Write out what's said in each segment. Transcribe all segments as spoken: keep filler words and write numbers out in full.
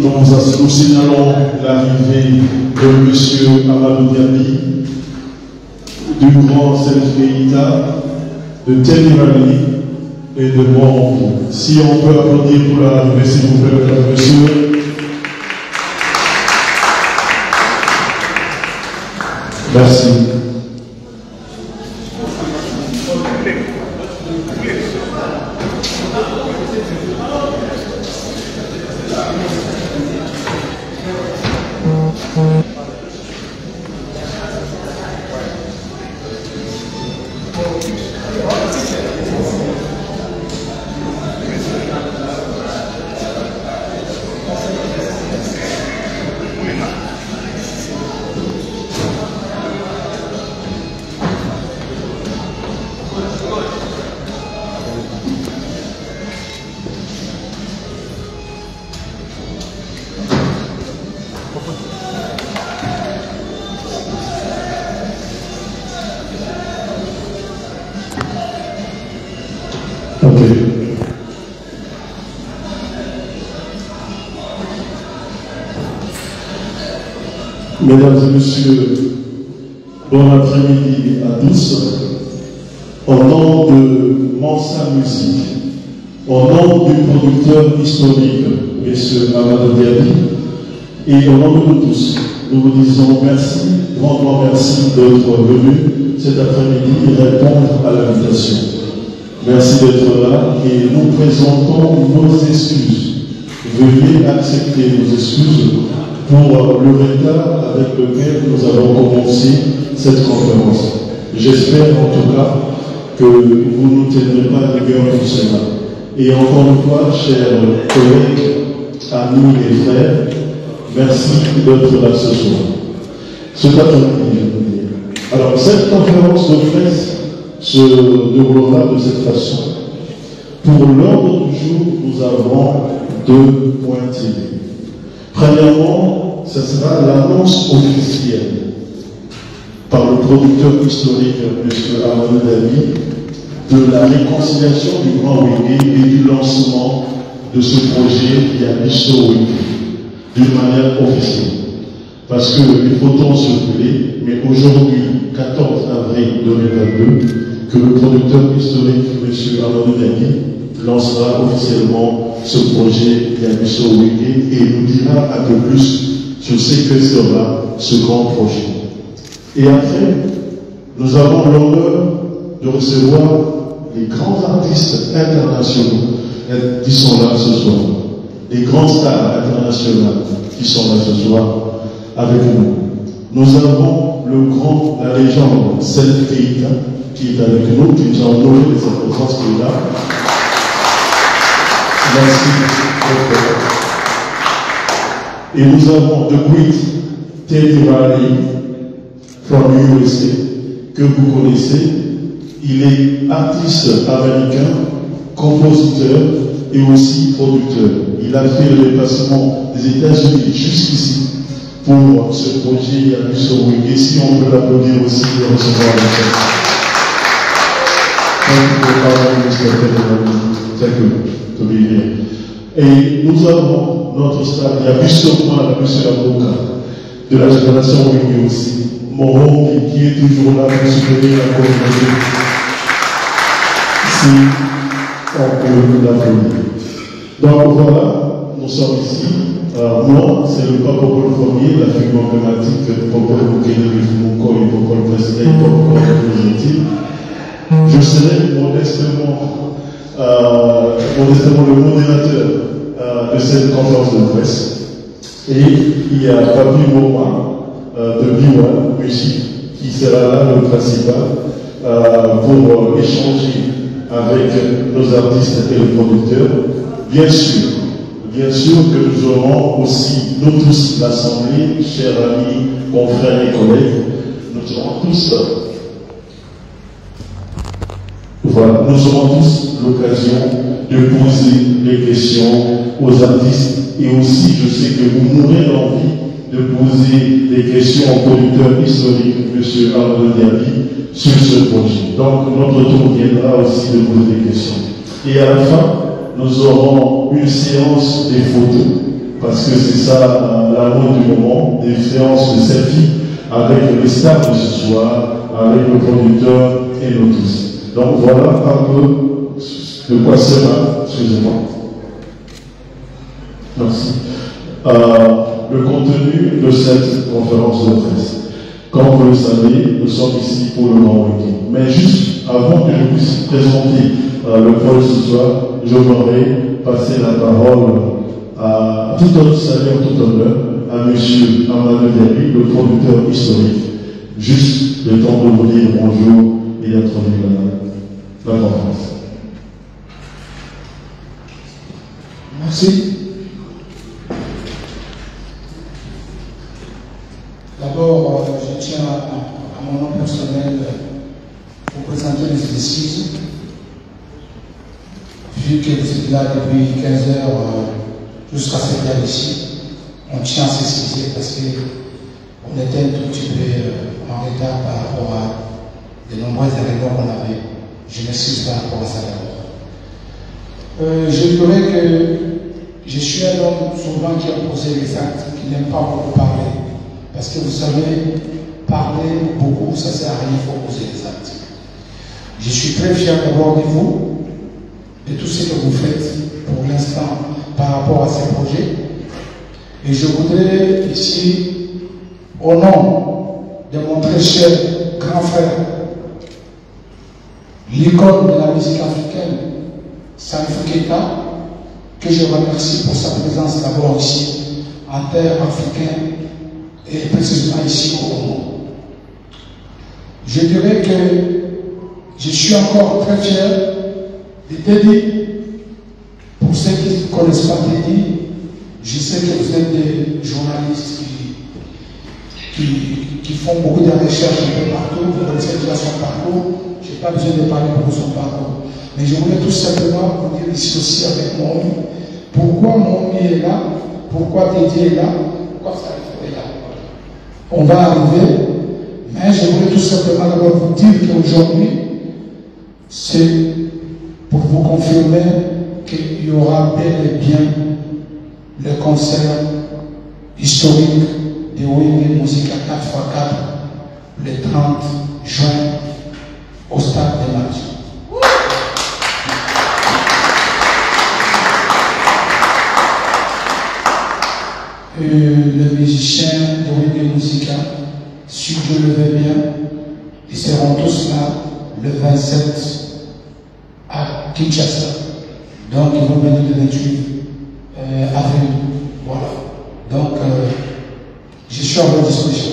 nous, nous signalons l'arrivée de M. Amadou Diaby, du grand Serge Keïta, de Thierry Rally et de Bon. Si on peut applaudir pour l'arrivée, s'il vous plaît, mesdames et messieurs. Merci. Mesdames et messieurs, bon après-midi à tous. Au nom de Mansa Musique, au nom du producteur historique, M. Amadou Diaby, et au nom de nous tous, nous vous disons merci, grandement merci d'être venus cet après-midi répondre à l'invitation. Merci d'être là et nous présentons nos excuses. Veuillez accepter nos excuses pour le retard avec lequel nous avons commencé cette conférence. J'espère en tout cas que vous ne nous tiendrez pas rigueur pour cela. Et encore une fois, chers collègues, amis et frères, merci d'être là ce soir. Ce après-midi, je veux dire. Alors, cette conférence de presse se déroulera de cette façon. Pour l'ordre du jour, nous avons deux points tirés. Premièrement, ce sera l'annonce officielle par le producteur historique M. Amadou Diaby de la réconciliation du Grand Wenge et du lancement de ce projet Yabiso Wenge d'une manière officielle. Parce que les photos ont circulé, mais aujourd'hui, quatorze avril deux mille vingt-deux, que le producteur historique M. Amadou Diaby lancera officiellement ce projet Yabiso Wenge et nous dira un peu plus sur ce que sera ce grand projet. Et après, nous avons l'honneur de recevoir les grands artistes internationaux qui sont là ce soir, les grandes stars internationales qui sont là ce soir avec nous. Nous avons le grand, la légende Serge Keïta qui est avec nous, qui nous a honoré de sa présence qui est là. Merci. Et nous avons The Great Teddy Riley from U S A, que vous connaissez. Il est artiste américain, compositeur et aussi producteur. Il a fait le déplacement des États-Unis jusqu'ici pour ce projet Yabiso Wenge. Et si on peut l'applaudir aussi et recevoir la chance. Thank you to be here. Et nous avons notre star Yabiso Wenge, M. Avocat, de la génération Wenge aussi, Moro, qui est toujours là pour soutenir la communauté. Si on peut l'applaudir. Donc voilà, nous sommes ici. Euh, moi, c'est le Papa Paul Ier, la figure emblématique du Papa Bukele, du Mouko et Papa Président, Papa Président. Je serai modestement, euh, modestement le modérateur euh, de cette conférence de presse. Et il y a Papi Moma euh, de Biwa Musique qui sera là, le principal, euh, pour euh, échanger avec nos artistes et les producteurs. Bien sûr, bien sûr que nous aurons aussi, nous tous, l'Assemblée, chers amis, confrères et collègues, nous aurons tous, voilà, nous aurons tous l'occasion de poser des questions aux artistes et aussi, je sais que vous mourrez l'envie de poser des questions au producteur historique, M. Amadou Diaby, sur ce projet. Donc, notre tour viendra aussi de poser des questions. Et à la fin, nous aurons une séance des photos parce que c'est ça la mode du moment, des séances de selfie avec les stars de ce soir, avec le producteur et nous tous. Donc voilà un peu de quoi sera, excusez-moi. Merci. Euh, le contenu de cette conférence de presse. Comme vous le savez, nous sommes ici pour le Grand Week-end. Mais juste avant que je puisse présenter euh, le projet ce soir, je voudrais passer la parole à tout honneur, salut tout honneur, à M. Amadou Derry, le producteur historique. Juste le temps de vous dire bonjour et d'introduire la, la conférence. Merci. D'abord, je tiens à, à mon nom personnel vous présenter mes excuses. Vu que vous êtes là depuis quinze heures jusqu'à cette heure ici, on tient à s'excuser parce qu'on était un tout petit peu en retard par rapport à de nombreuses réunions qu'on avait. Je m'excuse par rapport à ça d'abord. Euh, je dirais que je suis un homme souvent qui a posé les actes, qui n'aime pas beaucoup parler. Parce que vous savez, parler beaucoup, ça ne sert à rien, il faut poser les actes. Je suis très fier d'abord de vous, de tout ce que vous faites pour l'instant par rapport à ces projets. Et je voudrais ici, au nom de mon très cher grand frère, l'icône de la musique africaine, Salif Keita, que je remercie pour sa présence d'abord ici, en terre africaine, et précisément ici au Congo. Je dirais que je suis encore très fier de Teddy. Pour ceux qui ne connaissent pas Teddy, je sais que vous êtes des journalistes qui, qui, qui font beaucoup de recherches un peu partout, vous connaissez déjà son parcours, je n'ai pas besoin de parler pour son parcours. Mais je voulais tout simplement vous dire ici aussi avec mon homme, pourquoi mon homme est là, pourquoi Teddy est là, pourquoi ça est là. On va arriver, mais je voulais tout simplement d'abord vous dire qu'aujourd'hui, c'est pour vous confirmer qu'il y aura bel et bien le concert historique de Wenge Musica quatre fois quatre le trente juin au stade de Mathieu. Euh, les musiciens de Wenge Musica, si je le veux bien, ils seront tous là le vingt-sept à Kinshasa. Donc ils vont venir le vingt-huit euh, avril. Voilà. Donc euh, je suis à votre disposition.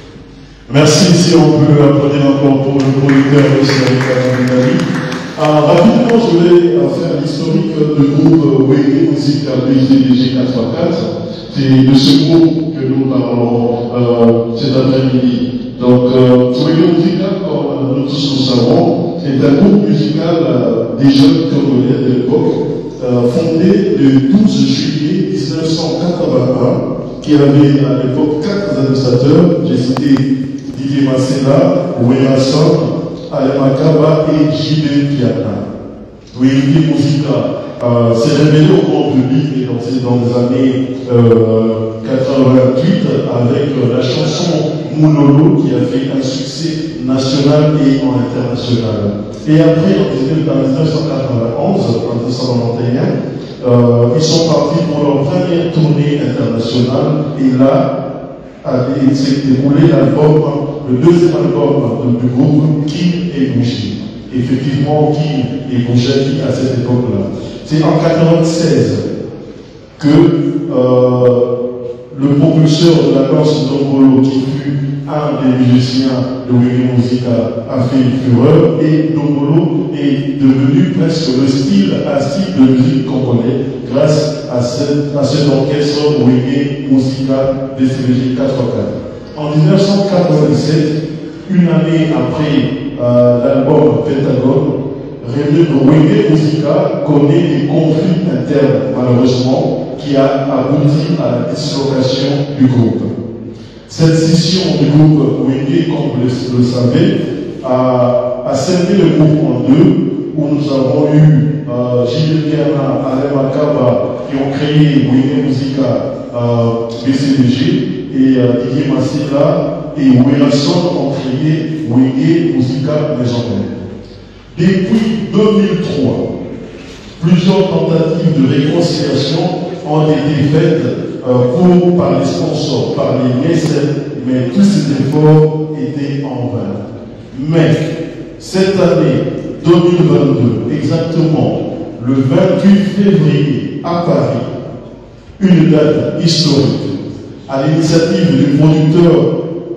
Merci. Si on peut applaudir encore pour le producteur Israël. Ah, rapidement, je voulais faire l'historique du groupe Wenge Musica B G D G quatre fois quatre. C'est de ce groupe que nous parlons euh, cet après-midi. Donc, euh, Wenge Musica, comme nous tous nous savons, est un groupe musical euh, des jeunes congolais de l'époque, euh, fondé le douze juillet mille neuf cent quatre-vingt-un, qui avait à l'époque quatre administrateurs. J'ai cité Didier Massena, Werason, Alemakaba et J B Piana. Wenge Musica euh, s'est révélé au grand public et dans, dans les années euh, quatre-vingt-huit avec euh, la chanson Moulolo qui a fait un succès national et international. Et après, en mille neuf cent quatre-vingt-onze, en mille neuf cent quatre-vingt-onze, euh, ils sont partis pour leur première tournée internationale et là, il s'est déroulé l'album, le deuxième album du groupe King et Bougie. Effectivement, King et Bougie à cette époque-là. C'est en mille neuf cent quatre-vingt-seize que euh, le propulseur de la danse Ndongolo, qui fut un des musiciens de Wenge Musica, a fait une fureur et Ndongolo est devenu presque le style, un style de musique congolais grâce à, cette, à cet orchestre Wenge Musica B C B G quatre fois quatre. En mille neuf cent quatre-vingt-sept, une année après euh, l'album Pentagone, Wenge Musica connaît des conflits internes, malheureusement, qui a abouti à la dislocation du groupe. Cette scission du groupe Wenge, comme vous le savez, a, a scindé le groupe en deux, où nous avons eu euh, Gilles Piana, Alain Makaba, qui ont créé Wenge Musica euh, B C D G, et euh, Didier Massila et Wilson ont créé Wenge Musica Maison Mère. Depuis deux mille trois, plusieurs tentatives de réconciliation ont été faites euh, pour, par les sponsors, par les mécènes, mais tous ces efforts étaient en vain. Mais cette année deux mille vingt-deux, exactement le vingt-huit février à Paris, une date historique, à l'initiative du producteur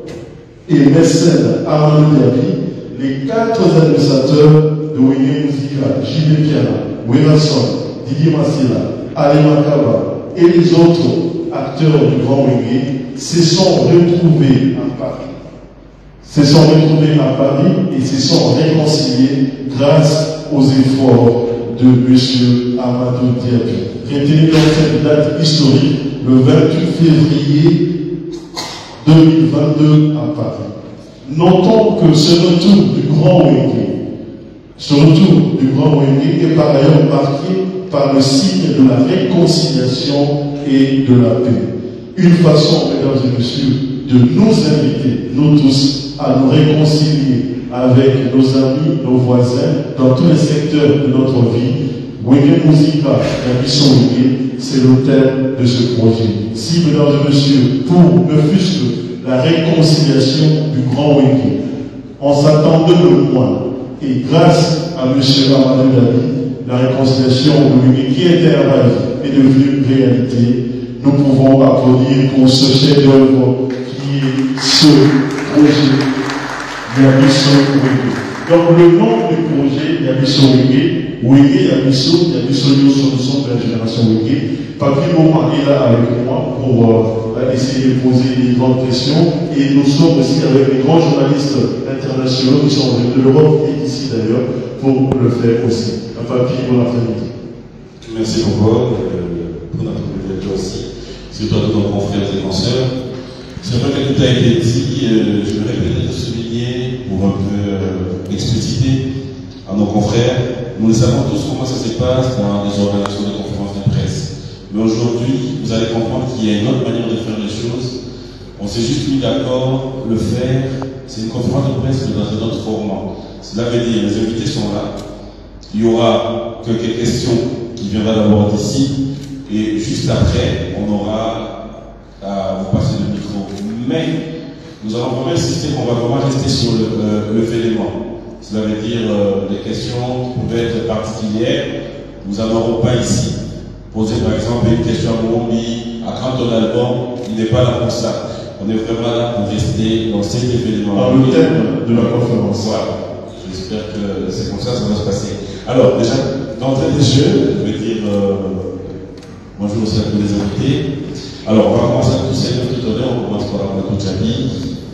et mécène Armando Diaby, les quatre administrateurs de Wenge Musica, Gilles Piana, Wilson, Didier Massila, Ali Makaba et les autres acteurs du Grand Wenge se sont retrouvés à Paris. Se sont retrouvés à Paris et se sont réconciliés grâce aux efforts de M. Amadou Diaby. Retenez donc cette date historique, le vingt-huit février deux mille vingt-deux à Paris. Notons que ce retour du Grand Wenge, ce retour du Grand Wenge est par ailleurs marqué par le signe de la réconciliation et de la paix. Une façon, mesdames et messieurs, de nous inviter, nous tous, à nous réconcilier avec nos amis, nos voisins, dans tous les secteurs de notre vie. Wenge Musica, la mission Wenge, c'est le thème de ce projet. Si, mesdames et messieurs, pour ne fût-ce que la réconciliation du Grand Wenge, on s'attendait le moins. Et grâce à M. Amadou Diaby, la réconciliation de Wenge qui était un rêve est devenue réalité. Nous pouvons applaudir pour ce chef-d'œuvre qui est ce projet Yabiso Wenge. Donc le nom du projet Yabiso Wenge, Wenge Yabiso, Yabiso Yoso, nous sommes de la génération Wenge. Papi Moment est là avec moi pour euh, essayer de poser des grandes questions. Et nous sommes aussi avec les grands journalistes internationaux qui sont venus de l'Europe et ici d'ailleurs pour le faire aussi. Papi, bon après-midi. Merci beaucoup euh, pour notre présentation aussi. C'est toi, tous nos confrères et consoeurs. C'est vrai que tout a été dit, euh, je voudrais peut-être souligner pour un peu euh, expliciter à nos confrères. Nous le savons tous comment ça se passe dans les organisations de conférences de presse. Mais aujourd'hui, vous allez comprendre qu'il y a une autre manière de faire les choses. On s'est juste mis d'accord, le faire, c'est une conférence de presse mais dans un autre format. Cela veut dire, les invités sont là. Il y aura quelques questions qui viendront d'abord d'ici. Et juste après, on aura à vous passer le micro. Mais nous allons vraiment insister qu'on va vraiment rester sur le, euh, le fait d'élément. Cela veut dire euh, des questions qui pouvaient être particulières. Nous n'en aurons pas ici. Poser par exemple une question à Moumbi, à quand ton album, il n'est pas là pour ça. On est vraiment là pour rester dans cet événement. Dans le thème de la conférence. Voilà. J'espère que c'est comme ça que ça va se passer. Alors, déjà, d'entrée des jeux, je vais dire euh, bonjour aussi à tous les invités. Alors, on va commencer à tous les tout honneur, on commence par Amadou Diaby.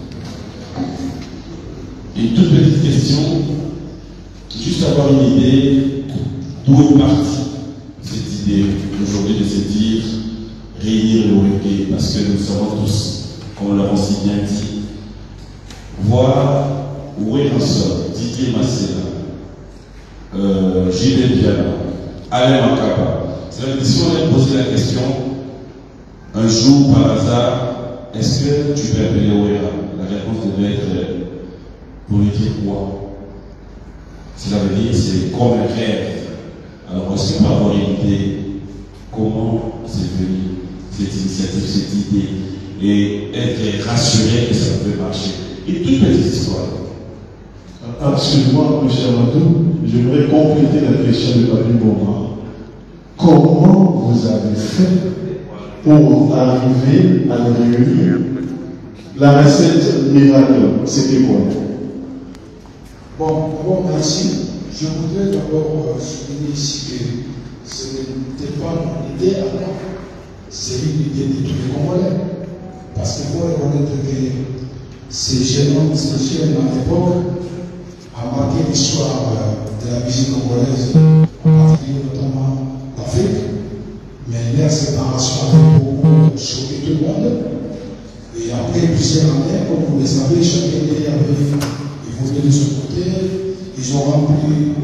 Une toute petite question, juste avoir une idée d'où est partie cette idée aujourd'hui de se dire réunir le Wenge, parce que nous savons tous, comme nous l'avons si bien dit, voir où est sort Didier Massila, euh, Gilles Piana, Alain Makaba. C'est-à-dire que si on avait posé la question, un jour par hasard, est-ce que tu peux appeler Ouera? La réponse devait être pour lui dire quoi? Cela veut dire c'est comme un rêve. Alors est-ce qu'on peut avoir une idée comment c'est venu cette initiative, cette idée, et être rassuré que ça peut marcher? Et toute petite histoire. Absolument, M. Amadou, j'aimerais compléter la question de Papi Moment. Comment vous avez fait pour arriver à le réunir? La recette miracle, c'était quoi? Bon, d'abord, merci. Je voudrais d'abord euh, souligner ici que ce n'était pas mon idée à moi, c'est une idée de tous les Congolais. Parce qu'il faut reconnaître que ces jeunes, ces jeunes à l'époque, a marqué l'histoire euh, de la musique congolaise, en particulier notamment l'Afrique. Mais leur séparation a beaucoup choqué tout le monde. Et après plusieurs années, comme vous le savez, chaque année avait évolué de son côté. Ils ont rempli des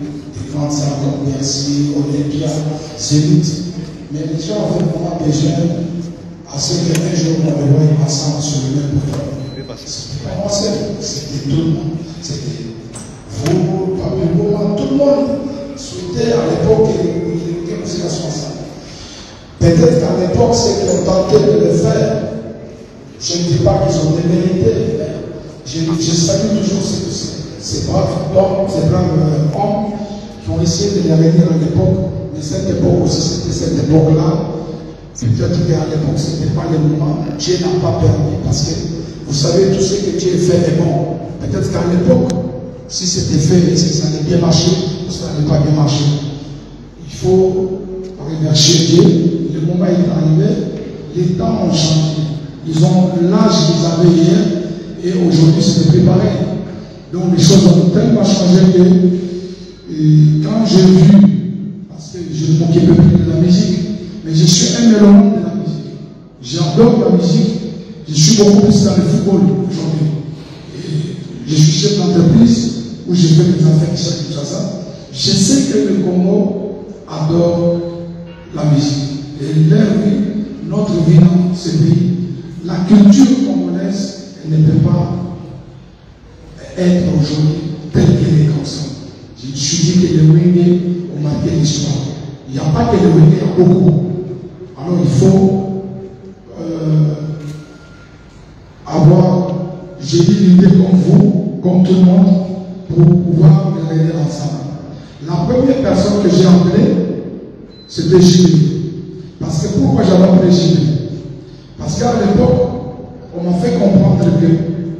grandes salles comme Bercy, Olympia, Zénith. Mais les gens ont vraiment besoin à ce qu'un jour on les voit ensemble sur le même bouton. C'était pas moi seul, c'était tout le monde. C'était vous, Papi Boma, tout le monde souhaitait à l'époque que nous étions ensemble. Peut-être qu'à l'époque, ceux qui ont tenté de le faire, je ne dis pas qu'ils ont démérité, mais je, je salue toujours ces, ces, ces braves hommes, ces braves euh, hommes qui ont essayé de les réunir à l'époque. Mais cette époque aussi, c'était cette époque-là. Peut-être qu'à l'époque, ce n'était pas le moment. Dieu n'a pas permis parce que vous savez, tout ce que Dieu fait est bon. Peut-être qu'à l'époque, si c'était fait et si ça allait bien marcher, ça n'allait pas bien marcher. Il faut remercier Dieu. Le moment est arrivé, les temps ont changé. Ils ont l'âge qu'ils avaient hier et aujourd'hui c'est plus pareil. Donc les choses ont tellement changé que et quand j'ai vu, parce que je ne m'occupais plus de la musique, mais je suis un mélomane de la musique. J'adore la musique, je suis beaucoup plus dans le football aujourd'hui. Je suis chef d'entreprise où je fais mes affaires qui sont tout ça. Je sais que le Congo adore la musique. Et leur vie, notre vie dans ce pays, la culture congolaise, elle ne peut pas être aujourd'hui telle qu'elle est comme ça. Je me suis dit que les Wenge ont marqué l'histoire. Il n'y a pas que les Wenge, il y a beaucoup. Alors il faut euh, avoir, j'ai dit l'idée comme vous, comme tout le monde, pour pouvoir les réunir ensemble. La première personne que j'ai appelée, c'était Julie. Parce que pourquoi j'avais appelé Julie? Parce qu'à l'époque, on m'a fait comprendre que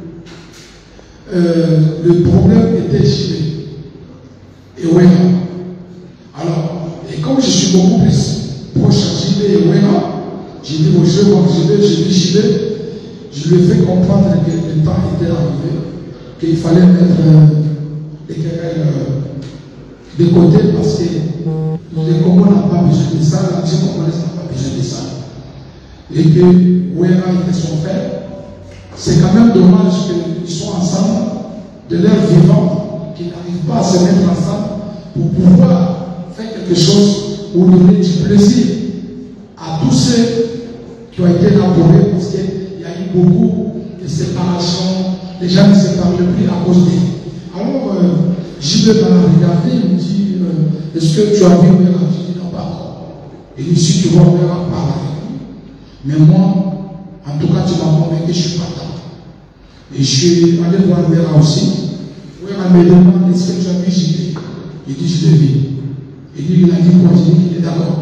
euh, le problème était Julie. Et Wena. Alors, et comme je suis beaucoup plus proche à Julie et Wena, j'ai dit au jeu, moi Julie, j'ai dit Julie, je lui ai fait comprendre que le temps était arrivé, qu'il fallait mettre euh, les querelles euh, de côté parce que les Congo n'ont pas besoin de ça, la nation congolaise n'a pas besoin de ça. Et que Wera était son frère, c'est quand même dommage qu'ils soient ensemble de leur vivant, qu'ils n'arrivent pas à se mettre ensemble pour pouvoir faire quelque chose ou donner du plaisir à tous ceux qui ont été élaborés parce qu'il y a eu beaucoup de séparations, les gens ne se parlent plus à cause d'eux. Alors, euh, j'y vais dans la regarder, il me dit euh, est-ce que tu as vu Wera? Je dis non, pas encore. Il dit si tu vois Wera, parle avec lui. Mais moi, en tout cas, tu m'as convaincu que je suis partant. Et je suis allé voir Wera aussi. Wera me demande est-ce que tu as vu J B? Il dit je l'ai vu. Il dit il a dit quoi? Je dis qu'il est d'accord.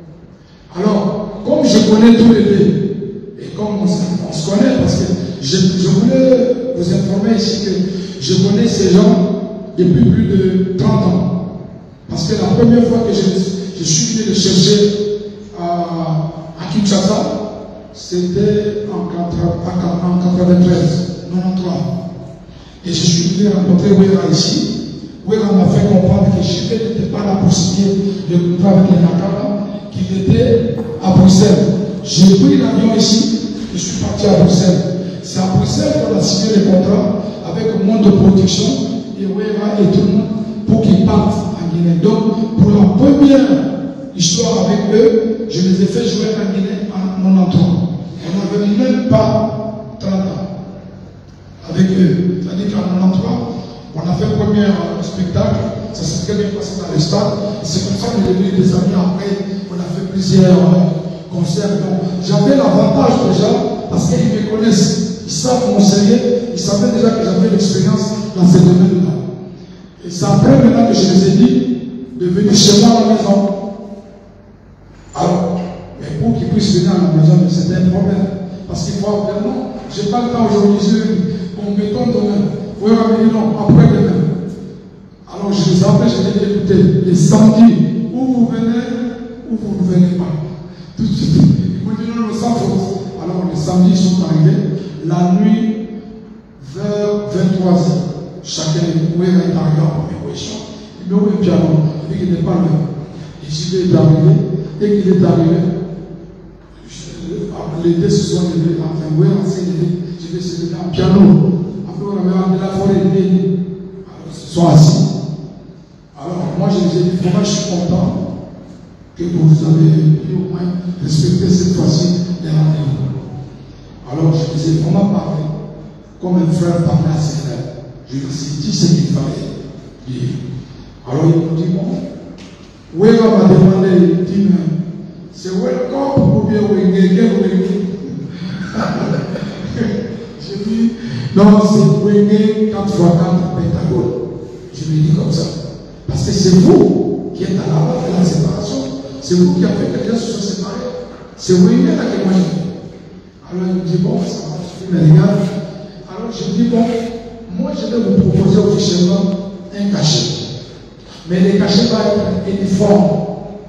Alors, comme je connais tous les deux, et comme on, on se connaît, parce que je, je voulais vous informer ici que je connais ces gens depuis plus de trente ans. Parce que la première fois que je, je suis venu les chercher à, à Kinshasa, c'était en quatre-vingt-treize, quatre-vingt-treize. Et je suis venu rencontrer Wera ici. Wera m'a fait comprendre que je n'étais pas là pour signer le contrat avec les Nakaba, qu'il était à Bruxelles. J'ai pris l'avion ici, je suis parti à Bruxelles. C'est à Bruxelles qu'on a signé le contrat avec moins de protection et Wera et tout le monde pour qu'ils partent en Guinée. Donc, pour la première histoire avec eux, je les ai fait jouer en Guinée en quatre-vingt-treize. On n'avait même pas trente ans avec eux. C'est-à-dire qu'en quatre-vingt-treize, on a fait le premier spectacle, ça s'est très bien passé dans le stade. C'est comme ça qu'on est devenu des amis. Après, on a fait plusieurs concerts. J'avais l'avantage déjà, parce qu'ils me connaissent, ils savent m'enseigner, ils savaient déjà que j'avais l'expérience dans ce domaine-là. Et c'est après maintenant que je les ai dit de venir chez moi à la maison. Alors, mais pour qu'ils puissent venir à la maison, c'était un problème. Parce qu'il faut vraiment, je n'ai pas le temps aujourd'hui, on me donne demain. Oui, on m'a dit non, après demain. Alors je les appelle, je les ai écoutés. Les samedis, où vous venez, où vous ne venez pas. Tout de suite. Ils m'ont dit non, le sans faute. Alors les samedis sont arrivés. La nuit, vers vingt-trois heures, chacun est arrivé en première position. Il m'a mis un piano, il dit qu'il n'est pas là. Et j'y vais arrivé. Dès qu'il est arrivé, les deux se sont levés, enfin, oui, on s'est levé, je vais se lever en piano. Après, on avait amené la forêt, alors ils se sont assis. Alors, moi, je les vraiment, je suis content que vous avez pu au moins respecter cette fois-ci les rendez-vous. Alors, je vous ai vraiment parlé comme un frère parlait à ses frères. Je vous ai dit ce qu'il fallait dire. Alors, ils m'ont dit, bon, Wega m'a demandé, il dit, c'est welcome ou bien Wenge, j'ai dit, non, c'est Wenge quatre fois quatre pentagone. Je lui ai dit comme ça. Parce que c'est vous qui êtes à la base de la séparation. C'est vous qui avez fait que les gens se sont séparés. C'est Wenge là que moi j'ai dit. Alors il me dit, bon, ça va, je me regarde. Alors je lui dis, bon, moi je vais vous proposer officiellement un cachet. Mais le cachet va être uniforme.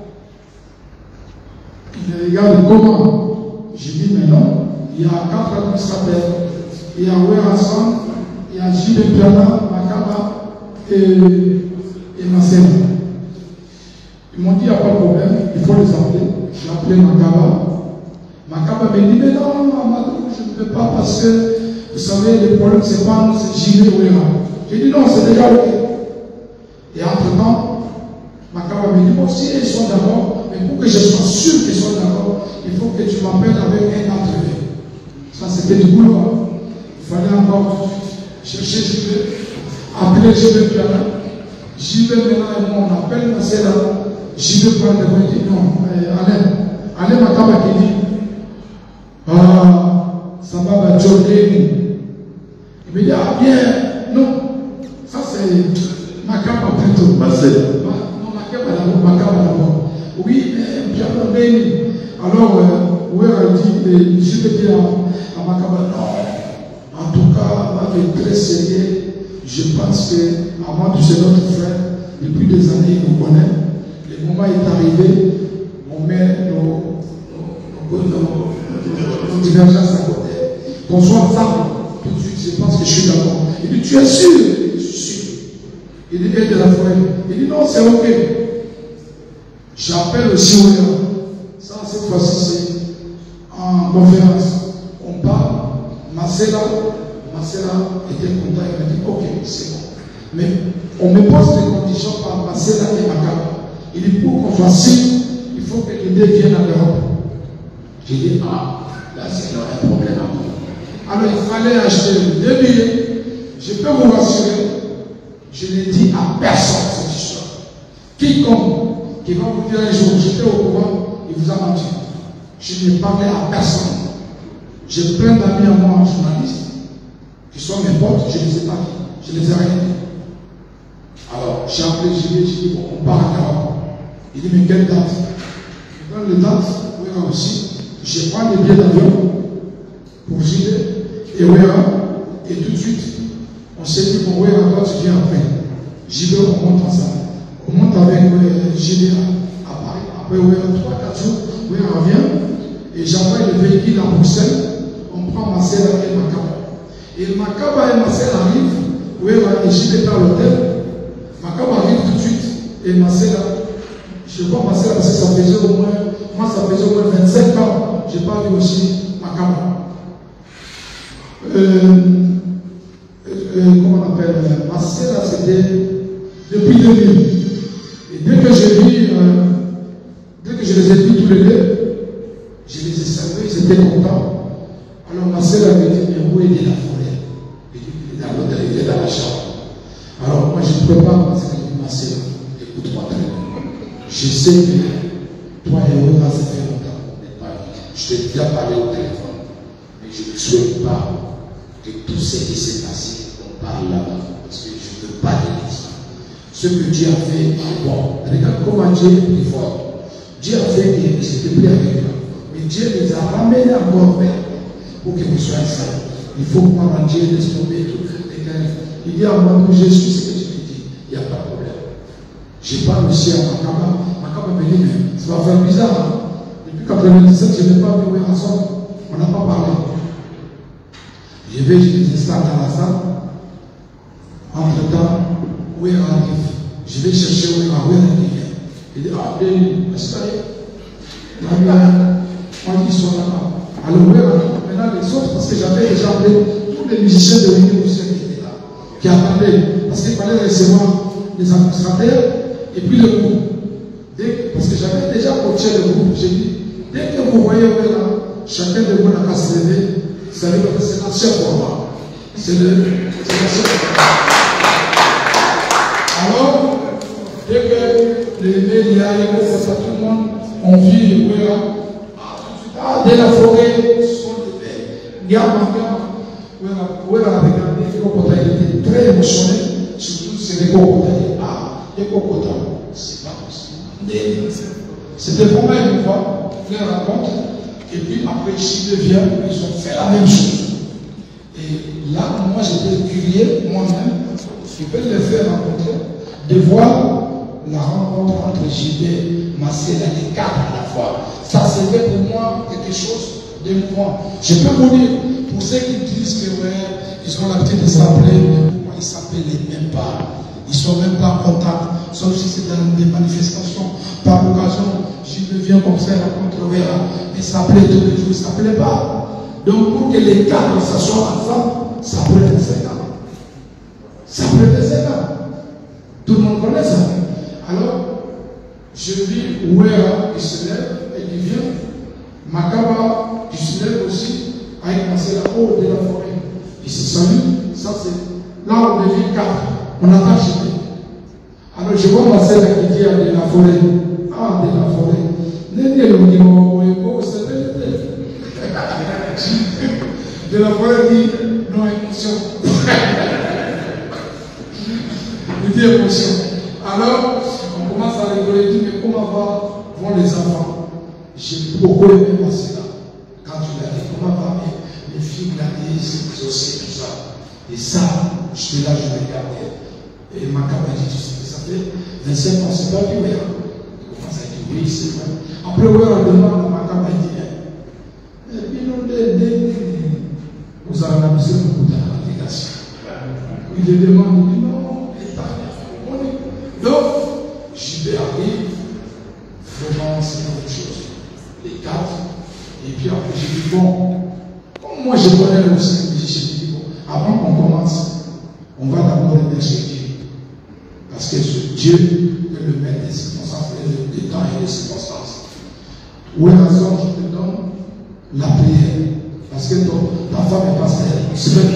Il me regarde comment. Je dis, mais non, il y a quatre administrateurs. Il y a Oué Hassan, il y a Gilles Piana, Makaba et, et Massena. Ils m'ont dit, il n'y a pas de problème, il faut les appeler. J'ai appelé Makaba. Makaba m'a dit, mais non, Amadou, je ne peux pas parce que, vous savez, le problème, c'est pas nous, c'est Gilles et Ouéra. J'ai dit, non, c'est déjà OK. Et entre-temps, Makaba m'a dit, bon, si ils sont d'accord, mais pour que je sois sûr qu'ils sont d'accord, il faut que tu m'appelles avec un entrevue. Ça, c'était du boulot. Hein. Il fallait encore chercher Gilles, appeler Gilles Piana. Gilles maintenant, on appelle Massena. Gilles prend de moi et dit, non, allez, allez, Makaba qui dit, ah, ça va, va joker. Il me dit, ah bien, non, ça c'est Makaba plutôt. Marcel. Non, Makaba d'abord, Makaba d'abord. Oui, mais bien, alors, euh, où elle dit, je vais dire à, à Makaba, non, en tout cas, on va être très sérieux. Je pense que, avant de ser notre frère, depuis des années, il nous connaît. Le moment est arrivé, on met nos, nos, nos, nos, nos divergences à côté. Qu'on soit ensemble, tout de suite, je pense que je suis d'accord. Il dit, tu es sûr? Je suis sûr. Il dit, aide la forêt. Il dit, non, c'est OK. J'appelle aussi Ouéra. Ça, cette fois-ci, c'est en conférence. On parle. Marcela, Marcela était content. Il m'a dit, OK, c'est bon. Mais on me pose des conditions par Marcela et Makaba. Il dit, pour qu'on soit sûr, il faut que l'idée vienne en Europe. J'ai dit, ah, là, c'est un problème. Alors, il fallait acheter deux billets. Je peux vous rassurer, je n'ai dit à personne cette histoire. Quiconque qui va vous dire un jour, j'étais au courant, il vous a menti. Je n'ai parlé à personne. J'ai plein d'amis à moi, journalistes, qui sont mes potes, je ne les ai pas dit. Je ne les ai rien dit. Alors, j'ai appelé, j'ai dit, j'ai dit, bon, on part à Caroline. Il dit, mais quelle date? Je donne les dates, oui, aussi. Je prends les billets d'avion pour Gilles et Ouéra, et tout de suite, on s'est dit, bon, Ouéra, toi, tu viens après. Gilles, on monte ensemble. On monte avec euh, Gilles à Paris. Après, Ouéra, trois, quatre jours, Ouéra vient, et j'envoie le véhicule à Bruxelles. On prend Marcel et Makaba. Et Makaba et Marcel arrivent, Ouéra et Gilles est à l'hôtel. Makaba arrive tout de suite, et Marcel, je vois Marcel parce que ça faisait au moins, moi ça faisait au moins vingt-cinq ans, je n'ai pas vu aussi Makaba. Euh, euh, comment on appelle, Marcel, c'était depuis deux mille. Et dès que j'ai vu, euh, dès que je les ai vus tous les deux, je les ai salués, ils étaient contents. Alors Marcel avait dit, mais où est la forêt? Il est dans l'hôtel, il est dans la chambre. Alors moi je ne peux pas, parce que je dis, Marcel, écoute-moi très bien. Je sais que toi et Ouéra, ça fait longtemps qu'on n'est pas vus. Je t'ai déjà parlé au téléphone, mais je ne souhaite pas que tout ce qui s'est passé, on parle là-bas, parce que je ne veux pas dire ça. Ce que Dieu a fait, bon, regarde comment Dieu est plus fort. Dieu a fait qu'il s'était pris avec toi. Mais Dieu les a ramenés encore vers pour que vous soyez sains. Il faut croire en Dieu, laisse tomber tout. Il dit à moi, je suis ce que tu me dis, il n'y a pas de problème. Je parle aussi à Makaba. Makaba me dit, mais ça va faire bizarre. Hein? Depuis quatre-vingt-dix-sept, je n'ai pas vu Ouéra ensemble. On n'a pas parlé. Je vais, je les installe dans la salle. Entre-temps, Ouéra arrive. Je vais chercher Ouéra. Ouéra qui vient. Il dit, ah, bien, installez. On dit, ils sont là-bas. Alors Ouéra, maintenant les autres, parce que j'avais déjà appelé tous les musiciens de l'Union qui étaient là, qui attendaient, parce qu'il fallait recevoir les administrateurs, et puis le groupe. Dès, parce que j'avais déjà coaché le groupe, j'ai dit, dès que vous voyez là, chacun de vous n'a qu'à se lever, vous savez que c'est l'ancien format. C'est le, l'ancien format. Alors, dès que les mails y arrivent, tout le monde, on vit, oui, là. Ah, dès la forêt, sont levés. Gamme en gamme. Oui, là, regardez, les cocotas, il était très émotionné, surtout c'est les cocotas. Ah, les cocotas, c'est pas possible. C'était vraiment une fois, les rencontres, et puis après, ici, ils viennent, ils ont fait la même chose. Et là, moi, j'étais curieux, moi-même, je peux les faire rencontrer, de voir la rencontre entre J B, Marcel et les quatre à la fois. Ça, c'était pour moi quelque chose d'émouvant. Je peux vous dire, pour ceux qui disent que, ouais, ils ont l'habitude de s'appeler, pourquoi ils ne s'appellent même pas? Ils ne sont même pas en contact, sauf si c'est dans des manifestations. Par l'occasion, J B vient comme ça, rencontre Vera, mais s'appelait tous les jours, ils ne s'appelaient pas. Donc, pour que les quatre s'assoient ensemble, ça peut être cinq ans. Ça peut être cinq ans. Tout le monde connaît ça. Alors, je vis Ouera qui se lève et qui vient. Makaba qui se lève aussi avec Marcel la haut de la forêt. Il se salue. Ça, c'est là où on devient quatre. On attend chez lui. Alors, je vois Marcel qui dit à de la forêt. Ah, de la forêt. N'est-ce pas le niveau où c'est de la forêt dit non émotion. Il dit émotion. Alors, on commence à rigoler, il dit, mais comment va, vont les enfants? J'ai beaucoup aimé Marcela. Quand tu l'as dit, comment va mes, mes filles, Gladys, aussi, tout ça. Et ça, j'étais là, je regardais. Et ma camarade dit, tu sais que ça fait vingt-cinq ans, c'est pas plus vrai. Il commence à dire, oui, c'est vrai. Après, oui, on demande à ma camarade, il dit, et puis nous, vous avez amusé beaucoup de la navigation. Il lui demande, il dit, non, l'État, on est. Donc, J B arrive, vraiment, c'est autre chose. Les quatre, et puis après, j'ai dit, bon, comme moi je connais le Seigneur, j'ai dit, bon, avant qu'on commence, on va d'abord remercier Dieu. Parce que ce Dieu est le maître des circonstances, des temps et des circonstances. Où est la raison, je te donne la prière. Parce que ton, ta femme est pasteur. C'est même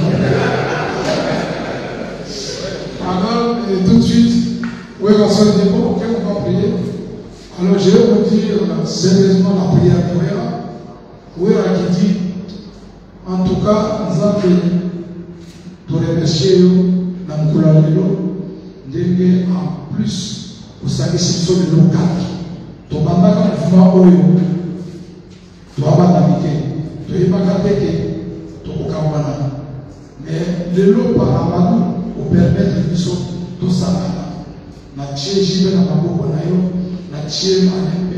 alors, et tout de suite, où est la raison, je dis, bon, ok, on va prier. Alors, je vais vous dire sérieusement la prière de Ouera. Ouera qui dit, en tout cas, nous avons te remercier, nous avons en plus, vous savez, si vous avez nos quatre, tu vas pas faire Oyo, tu vas pas naviguer, tu vas pas garder tu vas pas mais le lot par Amadou, vous permettre de faire tout ça. Na tchie jibe na maboko na yo, na tchie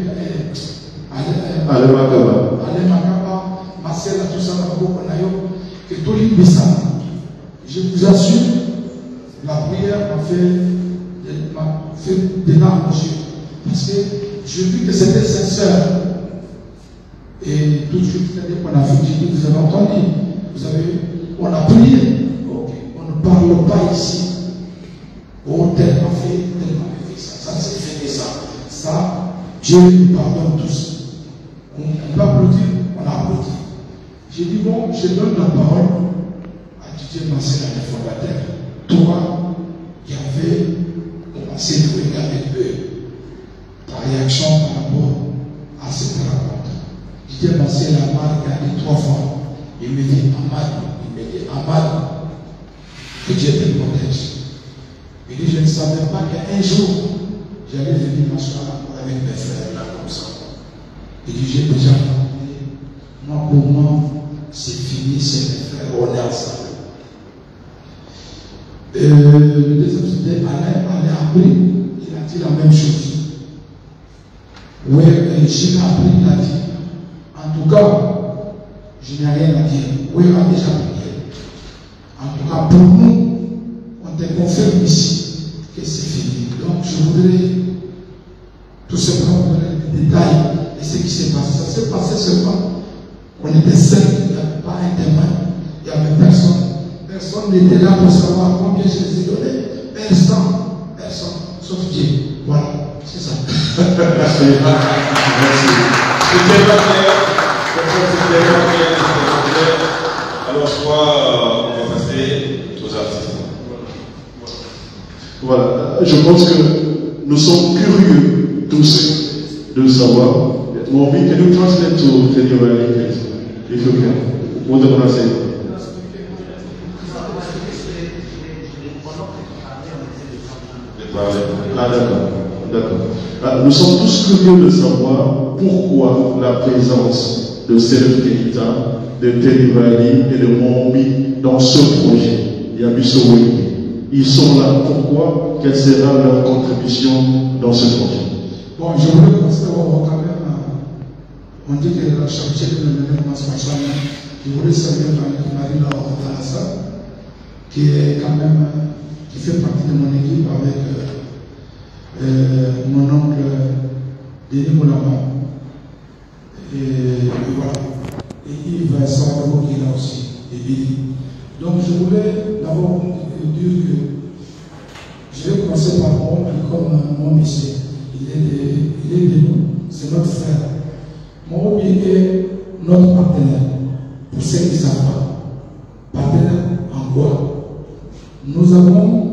Ale Makaba, Ale Makaba, Marcel tout ça na maboko na yo, que tout l'ibisa. Je vous assure, la prière m'a fait, m'a fait de l'âme à Dieu. Parce que je vis que c'était sincère. Et tout de suite, c'est-à-dire qu'on a fait, j'ai dit, vous avez entendu, vous avez, on a prié. Ok, on ne parle pas ici. Oh, tellement fait, tellement fait ça. Ça, c'est fait ça. Ça, Dieu nous pardonne tous. On, on peut applaudir, on applaudit. J'ai dit, bon, je donne la parole à Didier Marcel, le fondateur. Toi, qui avait commencé à regarder un peu ta réaction par rapport à cette rencontre. Didier Marcel a regardé trois fois. Il me dit, Amad, il me dit, Amad, que Dieu te protège. Il dit, je ne savais pas qu'un jour, j'allais venir m'asseoir avec mes frères là comme ça. Il dit, j'ai déjà rencontré. Moi, pour moi, c'est fini, c'est mes frères, on est ensemble. Euh, le deuxième, c'était Alain, Alain a appris, il a dit la même chose. Oui, j'ai appris, il a dit, en tout cas, je n'ai rien à dire. Oui, on a déjà prié. En tout cas, pour nous, on te confirme ici que c'est fini. Donc, je voudrais tout simplement vous donner des détails de ce qui s'est passé. Ça s'est passé seulement. On était cinq, il n'y avait pas un témoin, il n'y avait personne. Personne n'était là pour savoir combien je les ai donnés. Personne, personne, sauf Dieu. Voilà. Merci. Merci. C'était pas clair. C'était pas clair. C'était pas clair. Alors, je crois qu'on va passer aux artistes. Voilà. Je pense que nous sommes curieux tous de savoir. Moby, can you translate to Federal please? If you can. What the I say? Ah d'accord, d'accord. Ah, nous sommes tous curieux de savoir pourquoi la présence de Serif Keita, de Telivali et de Moby dans ce projet. Yabisowe. Ils sont là. Pourquoi? Quelle sera leur contribution dans ce projet? Bon, je voudrais commencer d'abord quand même. On dit que la charité de la commence par soi-même. Je voudrais saluer Marie-Laure Talassa, qui est quand même, qui fait partie de mon équipe avec euh, euh, mon oncle Denis Moulama. Et, et voilà. Et Yves Sarabo qui est là aussi, et Billy. Donc je voulais d'abord dire que je vais commencer par mon oncle comme mon monsieur. Il est de, il est de nous, c'est notre frère. Mon oncle est notre partenaire. Pour ceux qui ne savent pas, partenaire en quoi? Nous avons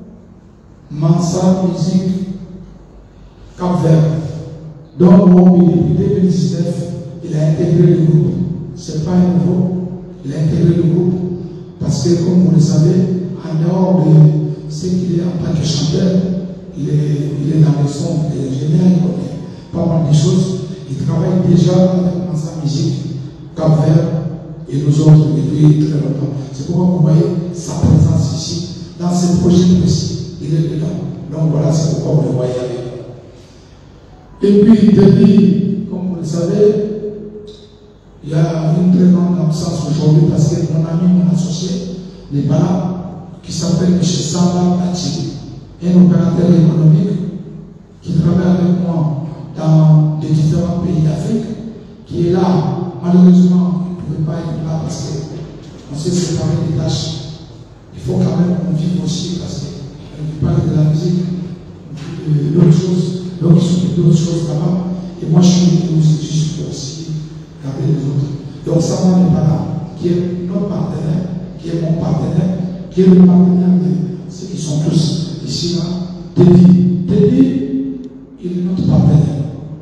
Mansa Musique Cap-Vert. Donc, mon depuis deux mille dix-neuf, il a intégré le groupe. Ce n'est pas un nouveau, il a intégré le groupe parce que, comme vous le savez, en dehors de ce qu'il est en tant que chanteur, il est, il est dans le son, il est ingénieur, il connaît pas mal de choses. Il travaille déjà avec Mansa Musique Cap-Vert et nous autres depuis très longtemps. C'est pourquoi vous voyez sa présence ici, dans ce projet précis. Il est dedans. Donc voilà, c'est pourquoi vous le voyez avec nous. Et puis, depuis, comme vous le savez, il y a une très grande absence aujourd'hui parce que mon ami, mon associé, n'est pas là, qui s'appelle M. Samba Ati, un opérateur économique qui travaille avec moi dans les différents pays d'Afrique, qui est là, malheureusement, il ne pouvait pas être là parce qu'on s'est séparé des tâches. Il faut quand même qu'on vive aussi parce qu'on parle de la musique, d'autres choses, donc ils s'occupent d'autres choses là-bas. Et moi, je suis juste pour aussi garder les autres. Donc, ça, on n'est pas là, qui est notre partenaire, qui est mon partenaire, qui est le partenaire de ceux qui sont tous ici là. Teddy, Teddy, il est notre partenaire.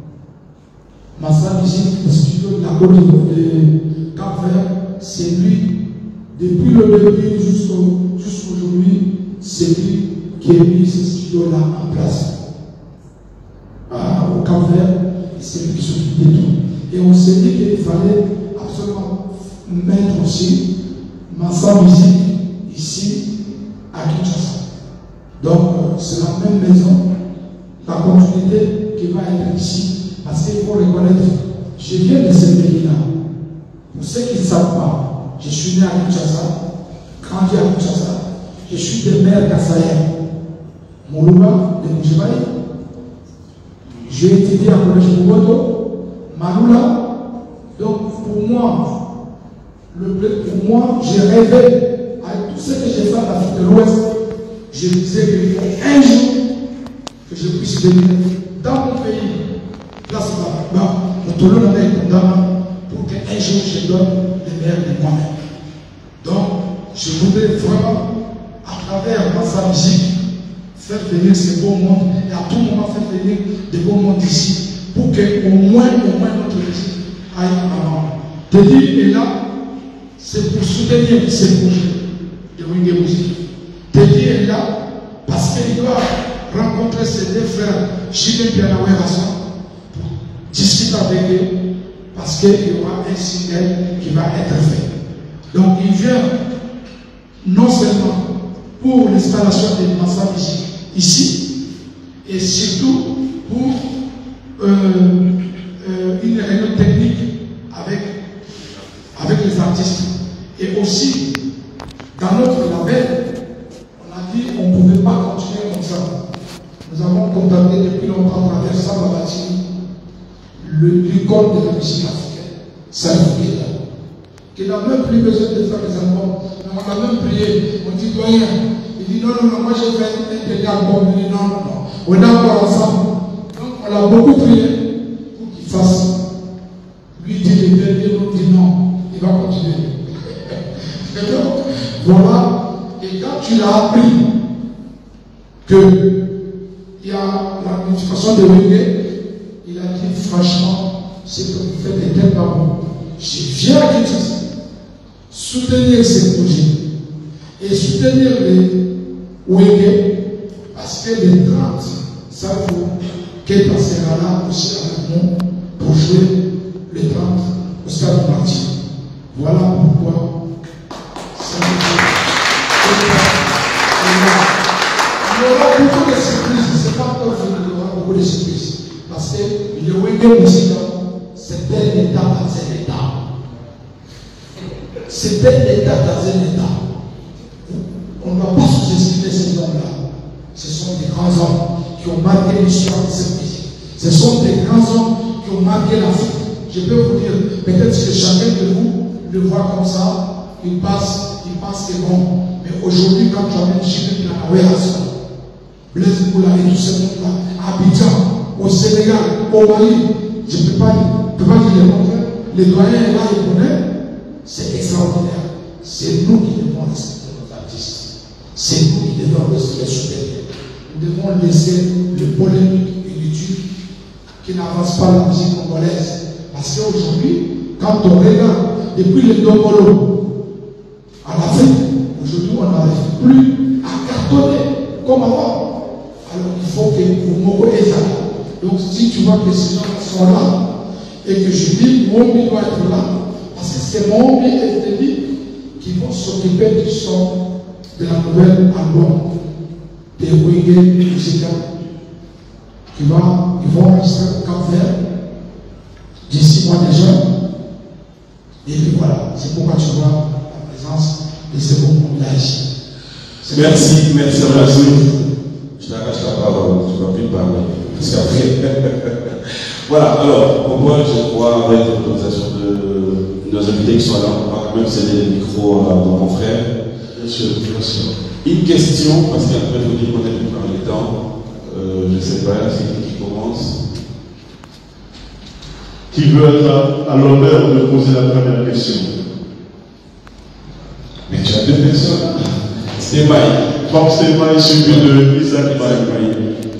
Massa Musique, le studio de la Côte de Cap-Vert, c'est lui, depuis le début jusqu'aujourd'hui, c'est lui qui a mis ce studio-là en place. Ah, au Cap-Vert, c'est lui qui s'occupe de tout. Et on s'est dit qu'il fallait absolument mettre aussi Massa Musique ici à Kinshasa. Donc, euh, c'est la même maison, la continuité qui va être ici. Parce qu'il faut reconnaître, je viens de ce pays-là. Pour ceux qui ne savent pas, je suis né à Kinshasa, grandi à Kinshasa, je suis de mère Kassaïen, Moulouba de Moujibaï. J'ai étudié à Collège Bougoto, Maloula. Donc pour moi, le, pour moi, j'ai rêvé avec tout ce que j'ai fait en Afrique de l'Ouest. Je me disais qu'il faut un jour que je puisse venir dans mon pays. Là, c'est là, pour tout le monde est condamné pour qu'un jour je donne les meilleurs de moi-même. Donc, je voudrais vraiment, à travers Massa Musique, faire venir ce beau monde et à tout moment faire venir des beaux mondes ici pour qu'au moins, au moins notre musique aille en avant. Teddy est là, c'est pour soutenir ces projets de Wingé Musique. Teddy est là parce qu'il doit rencontrer ses deux frères, Chile et Pianawe Rassan, discute avec eux parce qu'il y aura un single qui va être fait. Donc il vient non seulement pour l'installation de Massa Musique ici, et surtout pour euh, euh, une réunion technique avec, avec les artistes. Et aussi, dans notre label, on a dit qu'on ne pouvait pas continuer comme ça. Nous avons contacté depuis longtemps à travers Samba Bati, l'icône de la musique africaine, Salif Keita, qui n'a même plus besoin de faire des albums. Mais on a même prié, on dit doyen, il dit non, non, non, moi j'ai fait un dernier album, il dit non, non, non, on est encore ensemble. Donc on On l'a beaucoup prié pour qu'il fasse. Lui dit les derniers, l'autre dit non, il va continuer. Et donc, voilà, et quand tu l'as appris qu'il y a la multiplication de Wenge, il a dit franchement, c'est que vous faites des têtes par moi. Je viens à Kinshasa soutenir ces projets et soutenir les Wenge parce que les trente, ça faut qu'elle passera là aussi avec nous pour jouer les trente au stade de Martin. Voilà pourquoi ça il y aura beaucoup de surprises, c'est pas encore fini, il y aura beaucoup de surprises. Parce que le Wenge musical, c'est un état dans un état. C'est un état dans un état. On ne doit pas sous-estimer ces hommes-là. Ce sont des grands hommes qui ont marqué l'histoire de cette musique. Ce sont des grands hommes qui ont marqué l'Afrique. Je peux vous dire, peut-être que chacun de vous le voit comme ça, il passe, il passe c'est bon. Mais aujourd'hui, quand tu amènes Chine, Blaise Boula et tout ce monde-là, à Abidjan, au Sénégal, au Mali, je ne peux pas, peux pas dire le contraire. Les doyens là, ils connaissent, c'est extraordinaire. C'est nous qui devons respecter nos artistes. C'est nous qui devons les soutenir. Nous devons laisser le polémique inutile qui n'avance pas la musique congolaise. Parce qu'aujourd'hui, quand on regarde depuis le Dongolo à l'Afrique, aujourd'hui on n'arrive plus à cartonner comme avant. Alors il faut que vous m'envoyez ça. Donc si tu vois que ces gens sont là et que je dis mon ami doit être là, parce que c'est mon ami et Teddy qui vont s'occuper du son de la nouvelle album des Wenge Musical qui va, ils vont enregistrer au Cap-Vert d'ici mois de juin. Et puis voilà, c'est pourquoi tu vois la présence de ce bon monde là ici. Merci, merci à vous. Je t'arrache la parole, tu ne vas plus parler. Parce qu'après. Voilà, alors, pour moi, je crois, avec l'autorisation de nos invités qui sont là, on va quand même céder le micro à mon confrère. Bien sûr, bien sûr. Une question, parce qu'après, je vous dis qu'on a plus parler de temps. Euh, je ne sais pas, c'est qui qui commence. Qui veut être à, à l'honneur de poser la première question? Mais tu as deux personnes. C'est Maï. Forcément, il suffit de Isaac Maï.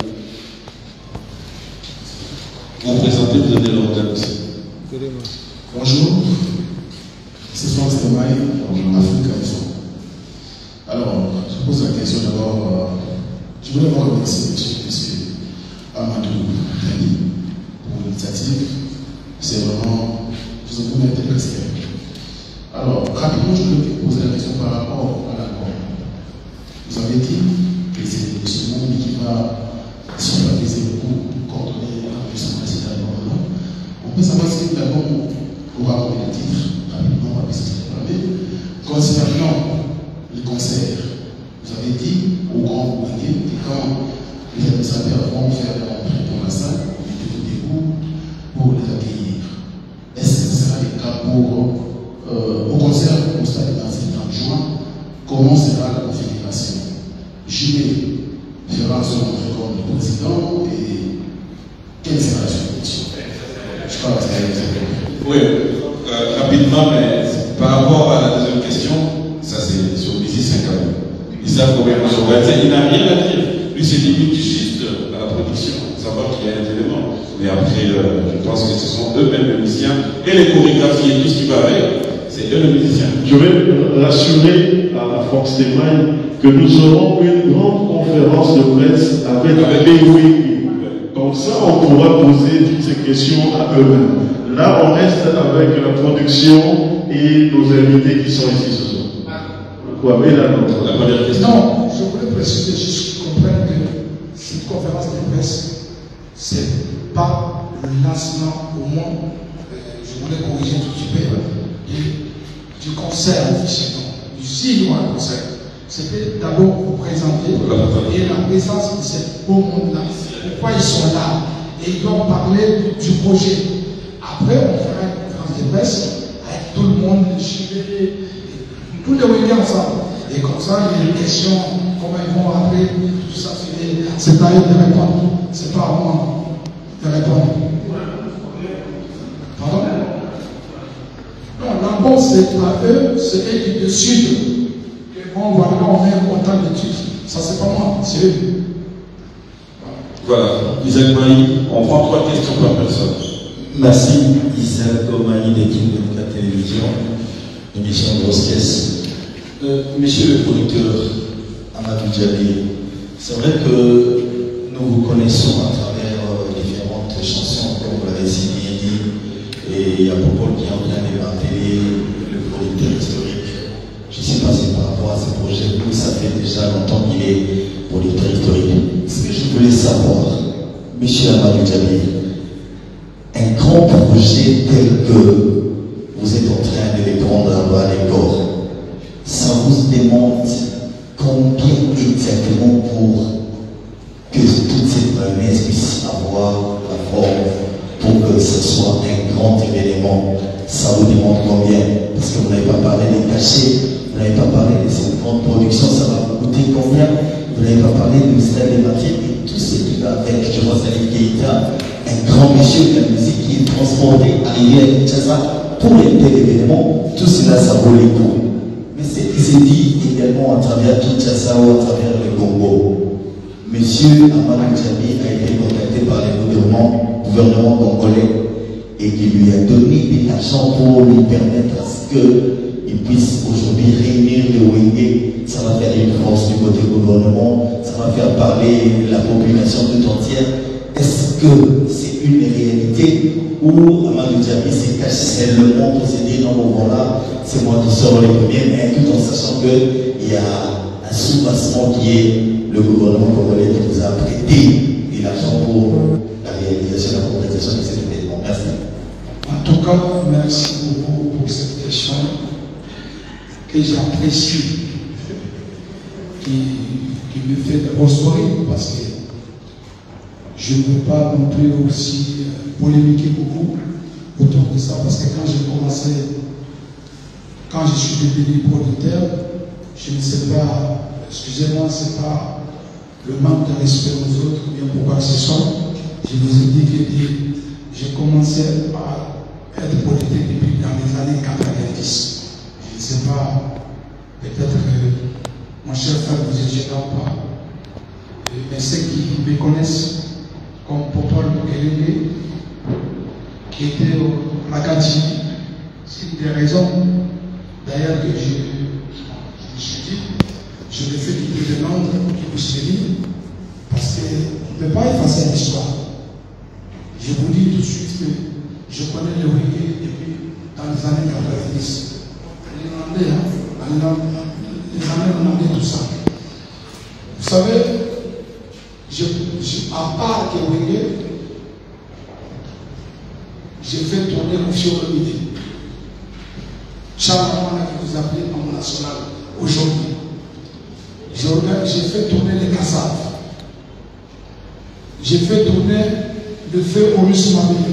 Vous vous présentez, vous donnez l'ordre aussi. Bonjour, c'est Franck Stémaï, Africa Info. Alors, je pose la question d'abord. Euh, je voulais vous remercier, monsieur Amadou Dani, pour l'initiative. C'est vraiment, je vous ai intéressé. Alors, rapidement, je voulais vous poser la question par rapport à l'accord. Vous avez dit que c'est ce monde qui va superviser le coup, coordonner la puissance de cet album-là. On peut savoir si l'album aura combien de titres, rapidement, on va essayer de parler. Concernant les concerts, vous avez dit au Grand Wenge que quand les administrateurs vont faire rentrer dans la salle, vous mettez des goûts pour les accueillir. Est-ce que ce sera le cas pour euh, au concert au stade de Marseille en juin? Comment sera la configuration? Juillet fera son entrée comme le président et quelle sera la suite? Je crois que c'est Oui, euh, rapidement, mais par rapport à la deuxième question, ça c'est sur le musicien quand même. Ils savent combien ils sont organisés, il n'a rien à dire. Lui, c'est limite juste à la production, savoir qu'il y a un élément. Mais après, euh, je pense que ce sont eux-mêmes les musiciens et les chorégraphies et tout ce qui va avec, c'est eux les musiciens. Je vais rassurer à Fox Témoin que nous aurons une grande conférence de presse avec, avec les Wenge. Comme ça, on pourra poser toutes ces questions à eux-mêmes. Là, on reste avec la production et nos invités qui sont ici ce soir. Quoi, mais là, non. La première question. Non, je voulais préciser juste qu'ils comprennent que cette conférence de presse, c'est pas le lancement au monde, euh, je voulais corriger tout petit peu, et du concert officiellement, du six mois de concert. C'était d'abord vous présenter et la présence de ce beau monde-là. Pourquoi ils sont là? Et ils vont parler du projet. Après, on fera une conférence de presse avec tout le monde, les Chilés, tous les week-ends ensemble. Et comme ça, il y a des questions, comment ils vont rentrer, tout ça, c'est à eux de répondre. C'est pas à moi. de répondre. Pardon? Non, d'abord, c'est à eux, c'est eux qui décident que bon, voilà, on met autant d'études. Ça, c'est pas moi, c'est eux. Voilà, Isaac Maï, on prend trois questions par personne. Merci, Isaac Maï de King de la télévision, émission Grosse Caisse. Euh, monsieur le producteur Amadou Djabi, c'est vrai que nous vous connaissons à travers euh, différentes chansons, comme vous l'avez si bien dit, et il y a beaucoup qui ont bien débattu le producteur historique. Je ne sais pas si par rapport à ce projet, vous, ça fait déjà longtemps qu'il est producteur historique. Ce que je voulais savoir, monsieur Amadou Djabi, un grand projet tel que vous êtes en train de les prendre à bas les corps, ça vous demande combien exactement pour que toute cette mayonnaise puisse avoir la forme, pour que ce soit un grand événement? Ça vous demande combien? Parce que vous n'avez pas parlé des cachets, vous n'avez pas parlé de cette grande production, ça va vous coûter combien? Vous n'avez pas parlé du stade des matières et tout ce qui va avec. Je vois Salif Keïta, un grand monsieur de la musique qui est transporté, arrivé à Kinshasa pour un tel événement. Tout cela, ça vaut les coups. Mais c'est qui s'est dit également à travers Kinshasa ou à travers le Congo. Monsieur Amadou Djabi a été contacté par le gouvernement, gouvernement congolais et qui lui a donné de l'argent pour lui permettre à ce qu'il puisse aujourd'hui réunir le Wenge. Ça va faire une force du côté gouvernement, ça va faire parler la population tout entière. Est-ce que c'est une réalité ou Amadou Djabi se cache seulement pour se dire non, bon voilà, c'est moi qui sors les premiers, mais tout en sachant qu'il y a un soubassement qui est le gouvernement congolais qui nous a prêté de l'argent pour la réalisation, la concrétisation de cet événement. Merci. En tout cas, merci beaucoup pour cette question que j'apprécie, qui, qui me fait d'abord sourire parce que je ne veux pas non plus aussi polémiquer beaucoup autour de ça, parce que quand j'ai commencé, quand je suis devenu producteur, je ne sais pas, excusez-moi, c'est pas le manque de respect aux autres ou bien pourquoi que ce soit. Je vous ai dit que j'ai commencé à être producteur depuis dans les années quatre-vingt-dix. Je ne sais pas, peut-être que mon cher frère vous étiez là ou pas, mais ceux qui me connaissent comme Popol Kelenge, qui était au Makati, c'est une des raisons d'ailleurs que je, je me suis dit, je le fais quitter de Londres pour qu'il puisse venir, parce qu'on ne peut pas effacer l'histoire. Je vous dis tout de suite que je connais le reggae depuis dans les années quatre-vingt-dix. Les Irlandais, hein, les années quatre-vingt-dix, tout ça. Vous savez, je, je, à part que reggae, j'ai fait tourner Kofi Olomide. Charles Amana qui vous appelez homme national aujourd'hui. J'ai fait tourner les Kassav. J'ai fait tourner le feu au Mabille.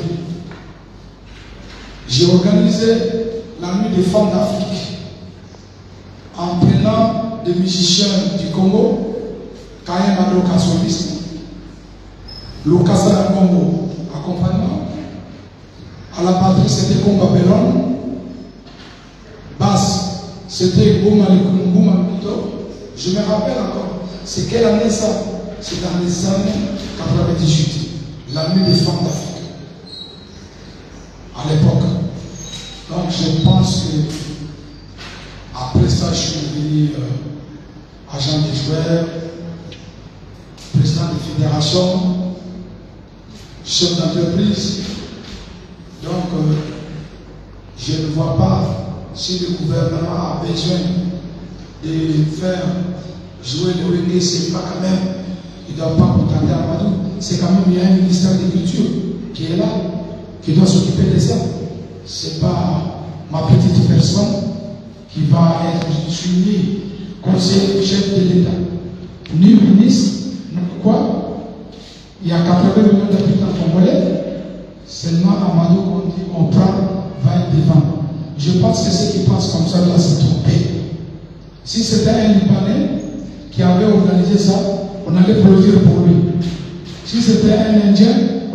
J'ai organisé la nuit des femmes d'Afrique en prenant des musiciens du Congo, Kaya Madoka soliste, Lukasa Congo accompagnement. À la batterie, c'était Comba Bellon. Basse, c'était Gouma Mito. Je me rappelle encore. C'est quelle année ça? C'est dans les années quatre-vingt-dix-huit. La nuit des femmes d'Afrique. À l'époque. Donc je pense que après ça, je suis devenu euh, agent des joueurs, président de fédération, chef d'entreprise. Donc, euh, je ne vois pas si le gouvernement a besoin de faire jouer le reggae, c'est pas quand même, il ne doit pas contenter Amadou. C'est quand même, il y a un ministère de culture qui est là, qui doit s'occuper de ça. Ce n'est pas ma petite personne qui va être suivie conseiller chef de l'État, ni ministre, ni quoi. Il y a quatre-vingts millions d'habitants congolais. Seulement Amadou, on dit on prend, va être devant. Je pense que ceux qui pensent comme ça doivent se tromper. Si c'était un Libanais qui avait organisé ça, on allait produire pour lui. Si c'était un Indien,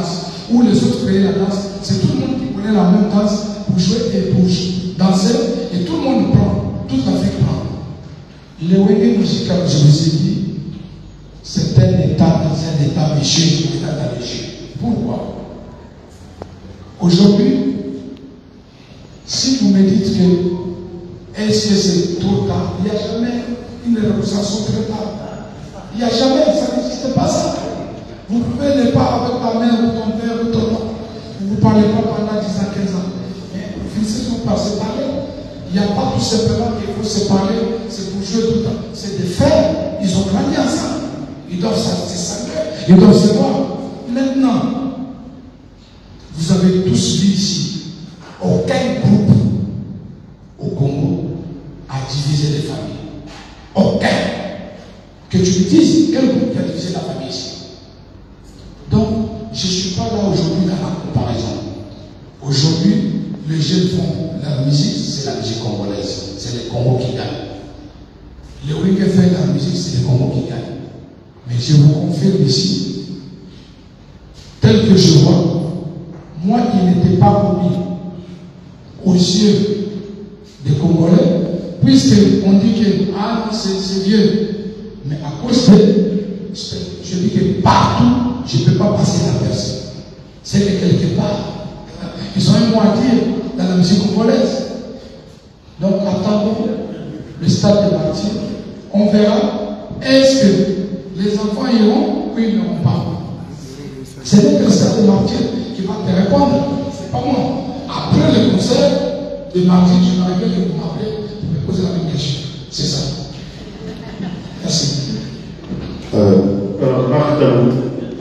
danse, ou les autres créent la danse, c'est tout le monde qui connaît la même danse pour jouer et pour danser, et tout le monde prend, toute l'Afrique prend. Le Wenge musical, je vous ai dit, c'est un état dans un état méchant, un état méchant. Pourquoi? Aujourd'hui, si vous me dites que est-ce que c'est trop tard, il n'y a jamais une négociation très tard. Il n'y a jamais, ça n'existe pas ça. Vous pouvez ne pas avec ta mère ou ton père ou ton oncle. Vous ne parlez pas pendant dix ans, quinze ans. Mais vous finissez par se parler. Il n'y a pas tout simplement qu'il faut se parler, c'est pour jouer tout le temps. C'est des faits, ils ont grandi ensemble. Ils doivent s'assembler, ils doivent se voir. Maintenant, vous avez tous vu ici, aucun groupe au Congo a divisé les familles. Aucun. Que tu me dises, quel groupe a divisé la famille ici? Donc, je ne suis pas là aujourd'hui dans la comparaison. Aujourd'hui, les jeunes font la musique, c'est la musique congolaise. C'est le Congo qui gagne. Le Wenge fait la musique, c'est le Congo qui gagne. Mais je vous confirme ici, tel que je vois, moi qui n'étais pas commis aux yeux des Congolais, puisqu'on dit que ah, c'est vieux. Mais à cause de, je dis que partout, je ne peux pas passer la personne. C'est que quelque part, ils ont un mot à dire dans la musique congolaise. Donc attendons le stade de martyr. On verra, est-ce que les enfants iront ou ils n'iront pas? Ce n'est que le stade de martyr qui va te répondre. C'est pas moi. Après le concert de martyr, je n'aurais bien que vous m'appelez pour me poser la même question. C'est ça. Merci. Euh, alors, Marc Daou.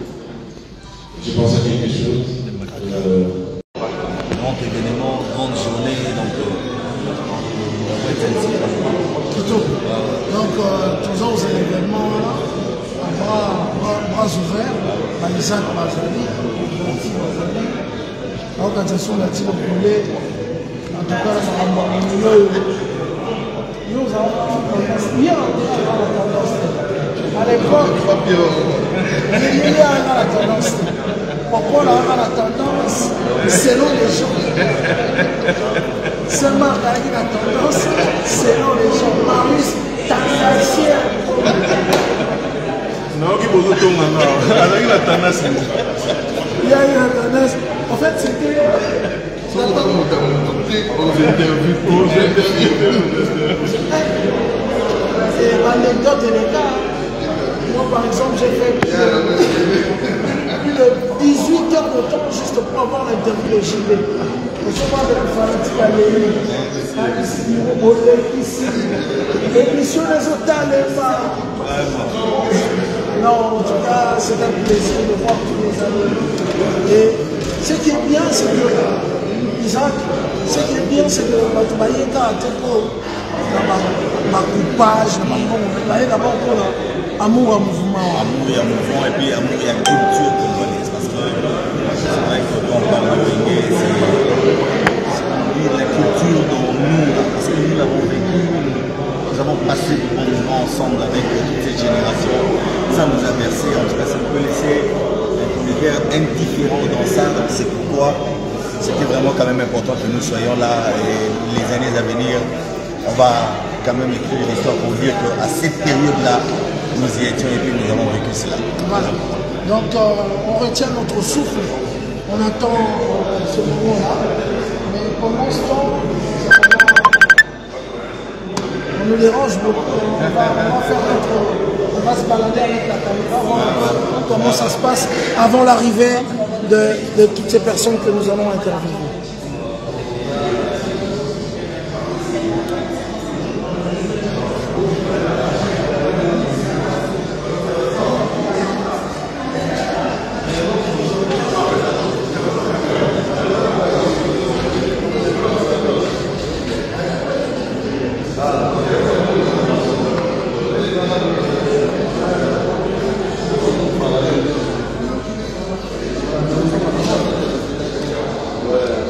Je pense à quelque chose. Euh, Grand événement, grande journée, donc euh, on va être ainsi. Donc, euh, toujours aux événements là, à bras, bras, bras ouverts, à Isaac Bazali, l'organisation de la Tilo Boulé, en tout cas, nous avons bien la tendance. À l'époque, il y a la tendance. Pourquoi on a la tendance selon les gens? Seulement on a la tendance selon les gens. Marius, tendancier. Non, qui vous tombe maintenant. Avec la tendance. Il y a eu la tendance. En fait, c'était. Aux interviews, aux interviews. C'est l'anecdote de l'État. Moi, par exemple, j'ai fait plus de dix-huit heures de temps juste pour avoir l'interview de J B. Je suis pas de la fanatique à l'élu. Ici, émission des hôtels. Non, en tout cas, c'est un plaisir de voir tous les amis. Et ce qui est bien, c'est que, Isaac, ce qui est bien, c'est que Batoubaïeka a été pour ma coupage, ma coupage, d'abord pour l'amour à mouvement. Amour et à mouvement, et puis amour et à culture congolaise. Parce que c'est vrai que quand on parle de Wenge, c'est la culture dont nous, parce que nous l'avons vécu, nous avons passé de bons moments ensemble avec toutes ces générations. Ça nous a versé, en tout cas, ça peut laisser un cœur indifférent dans ça. Donc c'est pourquoi c'était vraiment quand même important que nous soyons là. Et les années à venir, on va quand même écrire l'histoire pour dire qu'à cette période-là, nous y étions et puis nous avons vécu cela. Voilà. Donc euh, on retient notre souffle, on attend euh, ce moment-là, mais pendant ce temps, on nous dérange beaucoup. On va, on va faire notre, on va se balader avec la caméra, voir comment ça se passe avant l'arrivée de, de toutes ces personnes que nous allons interviewer. Ouais.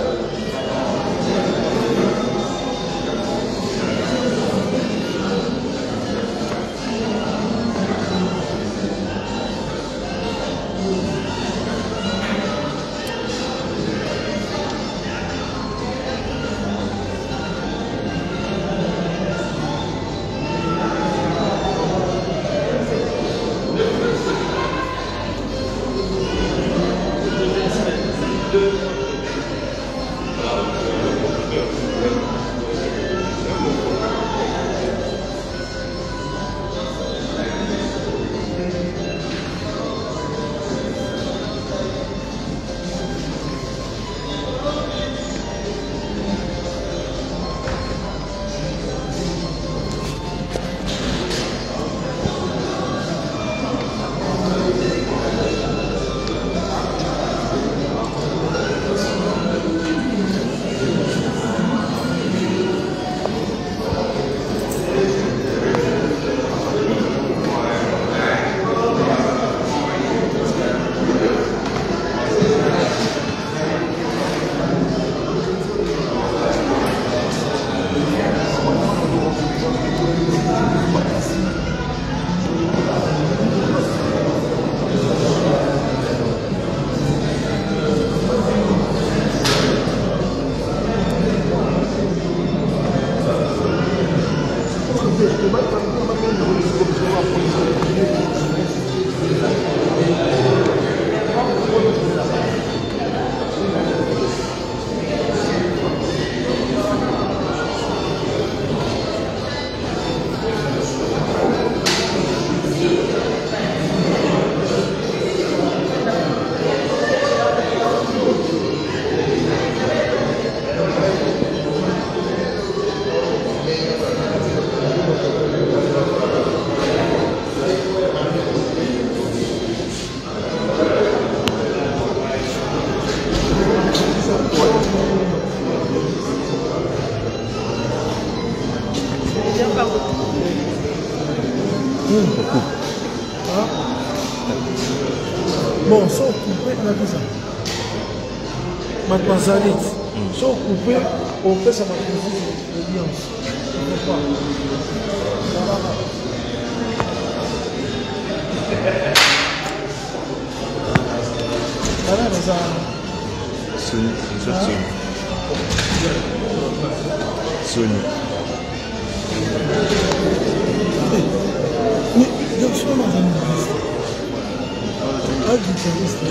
Hein? Bon, si on coupe, on a dit ça. Mademoiselle, si on coupe, on fait ça dans l'audience. On ne fait pas. Voilà, mais ça. Sony, sur Sony. Sony. Mais, donc, je suis pas dans un guitariste. Un guitariste.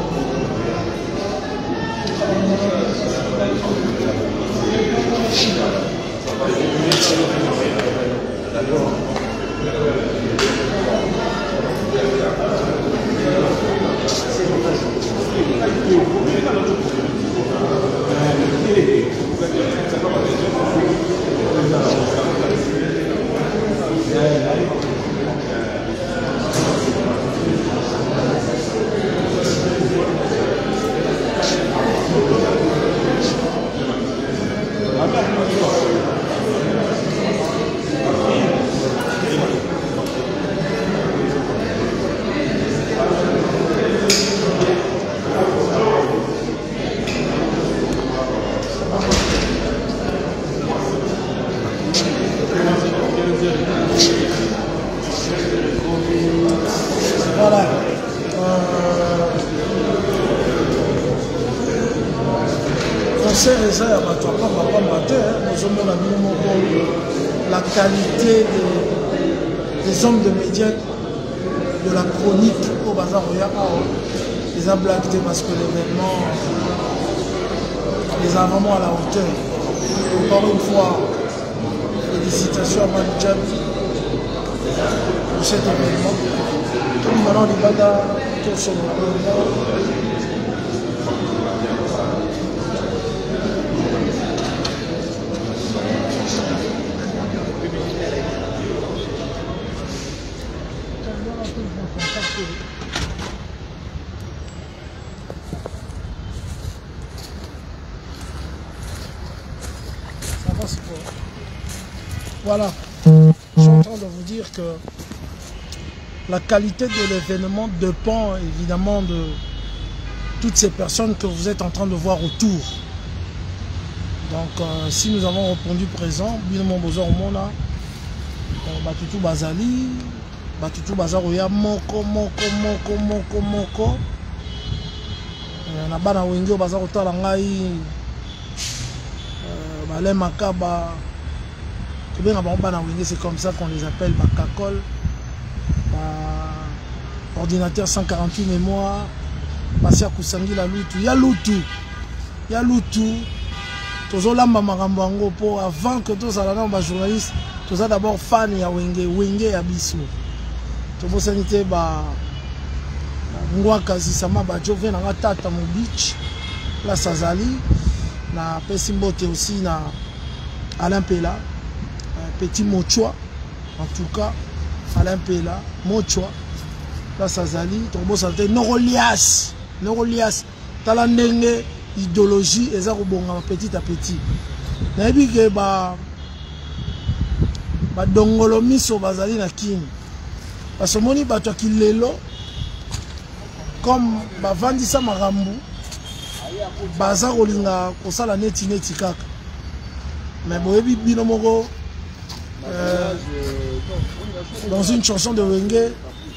Thank you. concert eza ya bato apambapamba te ozomona bino moko la qualité des, des hommes de médias de la chronique au bazar oya awa eza blague te parce que l'événement les a vraiment à la hauteur. Encore une fois, félicitations à Manu Djabi pour cet événement. Comme maintenant les bada tous sont Voilà, je suis en train de vous dire que la qualité de l'événement dépend évidemment de toutes ces personnes que vous êtes en train de voir autour. Donc euh, si nous avons répondu présent, Binomo Bozo Omona, Batutu Bazali, Batutu Bazaroya, Moko, Moko, Moko, Moko, Moko, Nabana Wengyo Bazarota Langai, Balé Makaba. C'est comme ça qu'on les appelle Bakakol, ordinateur cent quarante-huit mémoire, Passia Koussangi la Loutou, ya Loutou, ya Loutou, Tozolamba Marambango pour avant que tous les journalistes, tous d'abord fans ya Wenge, Wenge ya Bissou. Tobo sanité ba Ngwaka Zisama ba Jove na Tata Mo Beach, la Sazali, na Pesimbote aussi na Alain Pela. Petit Mochoa, en tout cas, Alain Pela, Mochoa, la Sazali, Tombo Santé, Norolias, Norolias, Talandenge, idéologie, et ça rebonga petit à petit. Nabi que ba ba dongolo miso bazali na king. Parce que moni bato ki lelo comme ba vandisa marambu baza kolinga kosala neti neti kaka. Mais boyebi bino moko Euh, dans une chanson de Wenge,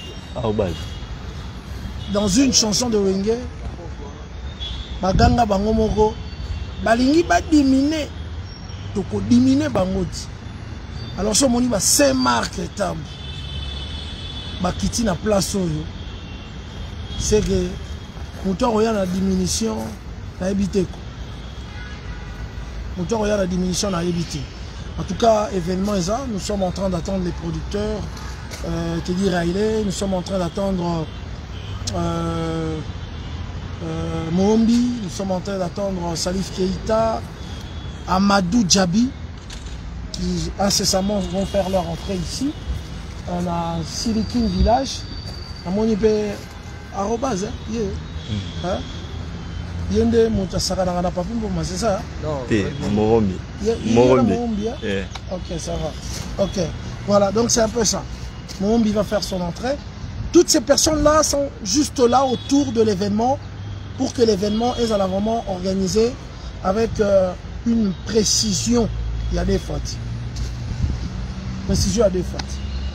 dans une chanson de Wenge, Baganga Bangomoko, Balingi ba diminer, toko diminer Bangoti. Alors ce moni ba cinq marques étables, ba kiti na place oyo, c'est que moteur oya na diminution na ebiteko, moteur oya na diminution na ebiteko. En tout cas, événement est ça. Nous sommes en train d'attendre les producteurs, euh, Teddy Riley, nous sommes en train d'attendre euh, euh, Mohombi, nous sommes en train d'attendre Salif Keita, Amadou Djabi, qui incessamment vont faire leur entrée ici. On a Silikin Village, à mon épée, arrobase, hein, yeah. mm. hein? Yende Moutasaka n'a pas pu me c'est ça? Non, Mohombi. Mohombi. Yeah. Ok, ça va. Ok, voilà, donc c'est un peu ça. Mohombi va faire son entrée. Toutes ces personnes-là sont juste là autour de l'événement pour que l'événement est vraiment organisé avec euh, une précision. Il y a des fautes. Précision à des fautes.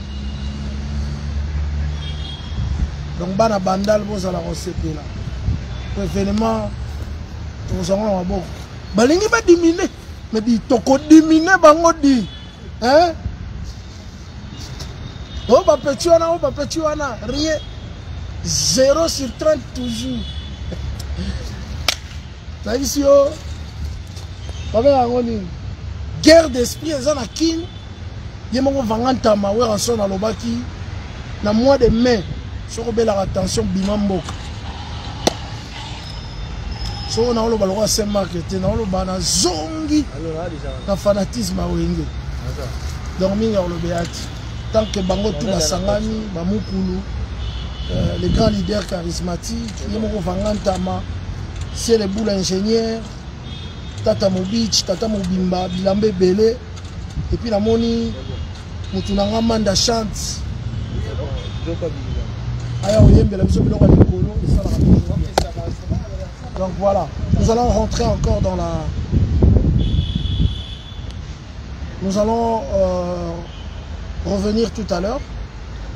Donc, Bana Bandal, vous allez recevoir là. L'événement. Nous avons un bon. Balingi va diminuer. Mais dit toko diminuer bango di. Hein? Oh bah petit wana, oh bah petit wana, rien. zéro sur trente toujours. T'as vu si oh? Guerre d'esprit, ils ont un kin. Ils m'ont vendu ta mawe en son à l'obaki. Na mois de mai, sur la attention bimambo. So on a le ballon à Saint-Marc, on a le ballon zongi, le fanatisme à Wenge. Dormir dans le béat. Tant que Bango tout la Sangani, Bamukulu, les grands leaders charismatiques, Yemoko Vangantama, c'est les boules ingénieurs, Tata Mobich, Tata Mobimba, Bilambe Belé, et puis la Moni, Moutunanga Manda chante. Aya Oyembe, la mission de l'Ora de Kolo, ça la rapproche. Donc voilà, nous allons rentrer encore dans la... Nous allons euh, revenir tout à l'heure,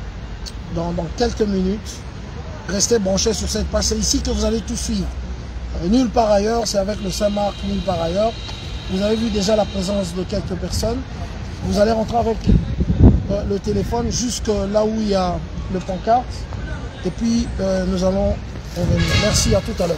dans, dans quelques minutes. Restez branchés sur cette page, c'est ici que vous allez tout suivre. Euh, nulle part ailleurs, c'est avec le Saint-Marc, nulle part ailleurs. Vous avez vu déjà la présence de quelques personnes. Vous allez rentrer avec euh, le téléphone jusque là où il y a le pancarte. Et puis, euh, nous allons revenir. Merci, à tout à l'heure.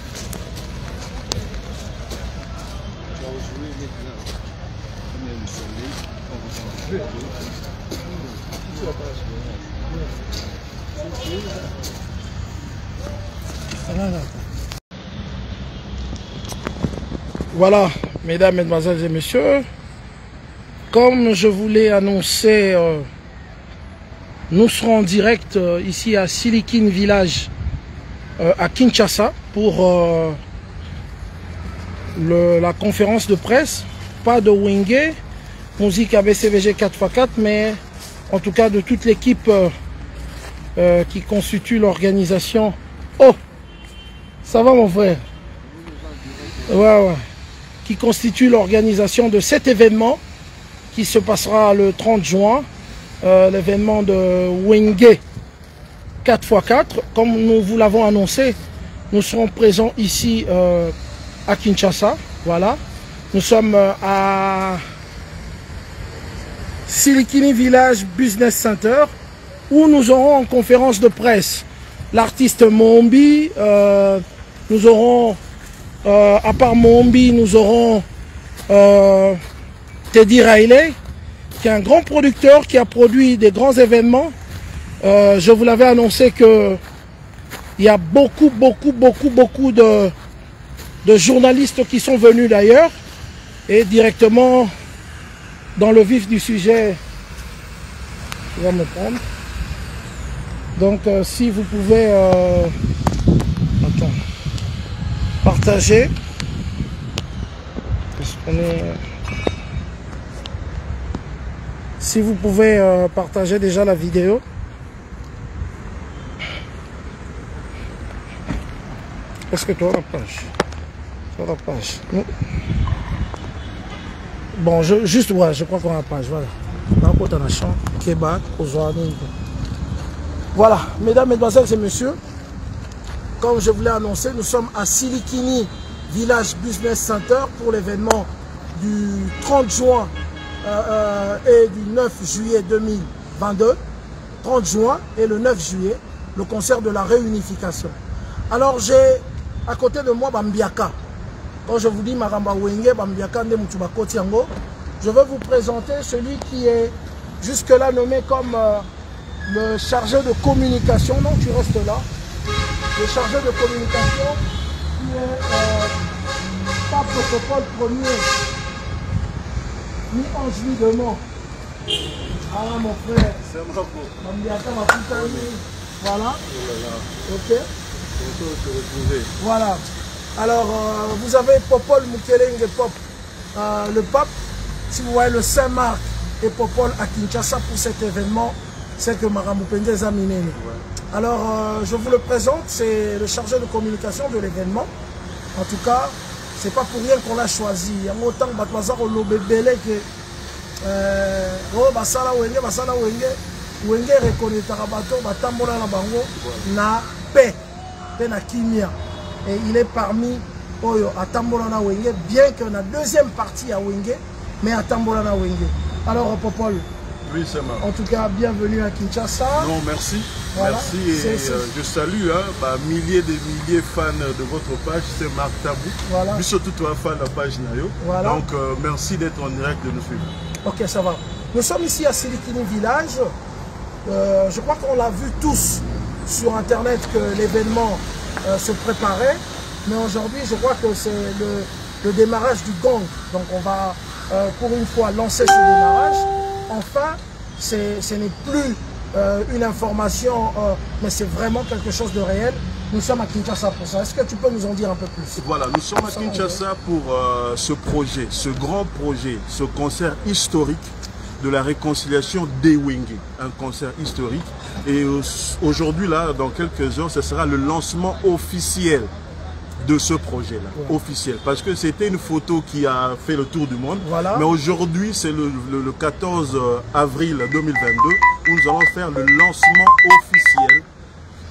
Voilà, mesdames, mesdemoiselles et messieurs, comme je vous l'ai annoncé, euh, nous serons en direct euh, ici à Silikine Village, euh, à Kinshasa, pour euh, le, la conférence de presse. Pas de Wenge, musique A B C V G quatre par quatre, mais en tout cas de toute l'équipe euh, euh, qui constitue l'organisation. Oh, ça va mon frère? Ouais, ouais. Qui constitue l'organisation de cet événement qui se passera le trente juin, euh, l'événement de Wenge quatre par quatre. Comme nous vous l'avons annoncé, nous serons présents ici euh, à Kinshasa. Voilà. Nous sommes euh, à Silikine Village Business Center où nous aurons en conférence de presse l'artiste Mombi. Euh, nous aurons, euh, à part Mombi, nous aurons euh, Teddy Riley, qui est un grand producteur qui a produit des grands événements. Euh, je vous l'avais annoncé que il y a beaucoup, beaucoup, beaucoup, beaucoup de, de journalistes qui sont venus d'ailleurs. Et directement dans le vif du sujet, je vais me prendre. Donc euh, si vous pouvez euh, attends, partager. Est-ce qu'on est... Si vous pouvez euh, partager déjà la vidéo. Est-ce que toi la page? Toi la page. Non. Bon, je, juste, ouais, je crois qu'on a la page, voilà. Voilà, mesdames, mesdemoiselles et messieurs, comme je vous l'ai annoncé, nous sommes à Silikine Village Business Center pour l'événement du trente juin euh, euh, et du neuf juillet deux mille vingt-deux. trente juin et le neuf juillet, le concert de la réunification. Alors j'ai à côté de moi Bambiaka. Quand je vous dis Maramba Wenge, Bambiaka Ndemutuba Kotiango, je vais vous présenter celui qui est jusque-là nommé comme euh, le chargé de communication. Non, tu restes là. Le chargé de communication qui est euh, pas protocole premier, ni Ange ni Demon. Ah mon frère. C'est un bravo. Bambiaka m'a tout. Voilà. Ok. Voilà. Alors, euh, vous avez Popol Mukelenge Pop, euh, le pape. Si vous voyez le Saint-Marc et Popol à Kinshasa pour cet événement, c'est que Maramupende Zaminene. Ouais. Alors, euh, je vous le présente, c'est le chargé de communication de l'événement. En tout cas, c'est pas pour rien qu'on l'a choisi. Il y a autant de Batwazar au Lobebele que Oh, Basala Wenge, Basala Wenge, Wenge reconnaît Tarabato, Batambola na Bango, na paix, paix na Kimia. Et il est parmi Oyo à Tambolana Wenge, bien que la deuxième partie à Wenge, mais à Tambolana Wenge. Alors Popol, oui, c'est marrant. En tout cas, bienvenue à Kinshasa. Non, merci. Voilà. Merci et euh, je salue hein, bah, milliers de milliers de fans de votre page, c'est Marc Tabou. Voilà. Mais surtout toi, fan de la page Nayo. Voilà. Donc euh, merci d'être en direct de nous suivre. Ok, ça va. Nous sommes ici à Silikine Village. Euh, je crois qu'on l'a vu tous sur Internet que l'événement euh, se préparait. Mais aujourd'hui, je crois que c'est le, le démarrage du gang. Donc on va euh, pour une fois lancer ce démarrage. Enfin, ce n'est plus euh, une information, euh, mais c'est vraiment quelque chose de réel. Nous sommes à Kinshasa pour ça. Est-ce que tu peux nous en dire un peu plus? Voilà, nous sommes à Kinshasa pour euh, ce projet, ce grand projet, ce concert historique de la réconciliation des Wenge, un concert historique. Et aujourd'hui, là, dans quelques heures, ce sera le lancement officiel de ce projet-là, ouais. officiel. Parce que c'était une photo qui a fait le tour du monde. Voilà. Mais aujourd'hui, c'est le, le, le quatorze avril deux mille vingt-deux où nous allons faire le lancement officiel,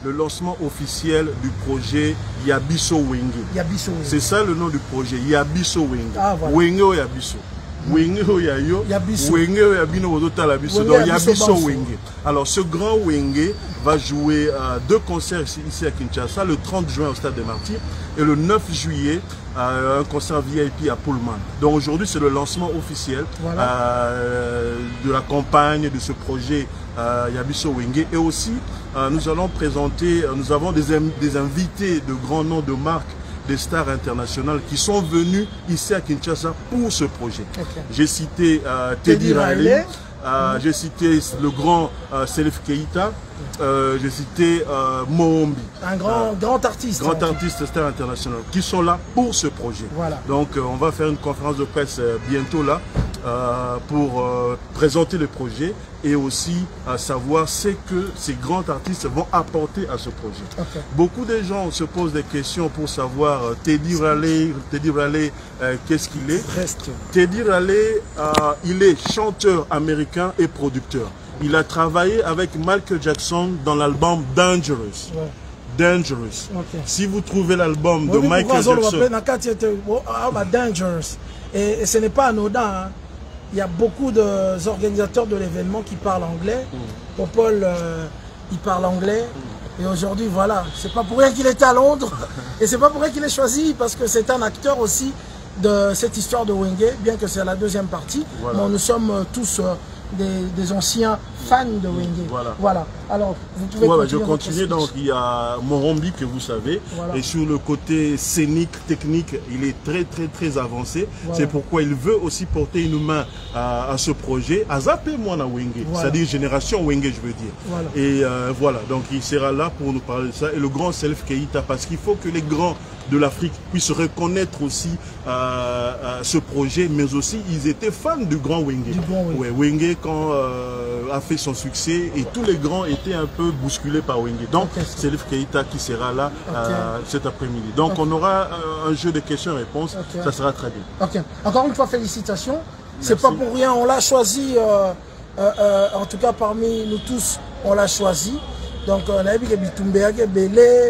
le lancement officiel du projet Yabiso Wenge. Yabiso Wenge. C'est ça le nom du projet, Yabiso Wenge. Ah, voilà. Wenge o Yabiso. Wenge o Yayo. Yabiso. Wenge o Yabino Odota Labiso. Donc Yabiso Wenge. Alors ce grand Wenge va jouer euh, deux concerts ici, ici à Kinshasa, le trente juin au Stade des Martyrs et le neuf juillet, euh, un concert V I P à Pullman. Donc aujourd'hui c'est le lancement officiel voilà. euh, de la campagne de ce projet euh, Yabiso Wenge. Et aussi euh, nous allons présenter, euh, nous avons des, des invités de grands noms de marques, des stars internationales qui sont venus ici à Kinshasa pour ce projet. Okay. J'ai cité euh, Teddy, Teddy Riley, euh, mmh. j'ai cité le grand euh, Salif Keita, euh, j'ai cité euh, Mohombi. Un grand, euh, grand artiste. Grand artiste, star international, qui sont là pour ce projet. Voilà. Donc euh, on va faire une conférence de presse euh, bientôt là euh, pour euh, présenter le projet et aussi à savoir ce que ces grands artistes vont apporter à ce projet. Okay. Beaucoup de gens se posent des questions pour savoir euh, Teddy Riley, Teddy Riley euh, qu'est-ce qu'il est. Reste. Teddy Riley, euh, il est chanteur américain et producteur. Il a travaillé avec Michael Jackson dans l'album Dangerous. Ouais. Dangerous. Okay. Si vous trouvez l'album de Michael Jackson... Dangerous. Et, et ce n'est pas anodin. Hein. Il y a beaucoup d'organisateurs de l'événement qui parlent anglais. Mm. Popol, euh, il parle anglais. Mm. Et aujourd'hui, voilà, c'est pas pour rien qu'il est à Londres. Et c'est pas pour rien qu'il est choisi, parce que c'est un acteur aussi de cette histoire de Wenge, bien que c'est la deuxième partie. Voilà. Mais nous sommes tous euh, des, des anciens fans de Wenge. Voilà. Voilà. Alors, vous pouvez ouais, continuer. Je continue. Donc, il y a Mohombi que vous savez. Voilà. Et sur le côté scénique, technique, il est très, très, très avancé. Voilà. C'est pourquoi il veut aussi porter une main à, à ce projet. À Zapé Mwana Wenge. Voilà. C'est-à-dire génération Wenge, je veux dire. Voilà. Et euh, voilà. Donc, il sera là pour nous parler de ça. Et le grand Salif Keita, parce qu'il faut que les grands de l'Afrique puissent reconnaître aussi euh, euh, ce projet, mais aussi ils étaient fans du grand Wenge. Du grand Wenge. Ouais, Wenge quand euh, a fait son succès et tous les grands étaient un peu bousculés par Wenge. Donc okay. c'est Salif Keita qui sera là okay. euh, cet après-midi. Donc okay. on aura euh, un jeu de questions-réponses, okay. ça sera très bien. Ok. Encore une fois félicitations. C'est pas pour rien, on l'a choisi, euh, euh, euh, en tout cas parmi nous tous, on l'a choisi. Donc on a vu que Bitumbeya, Belé,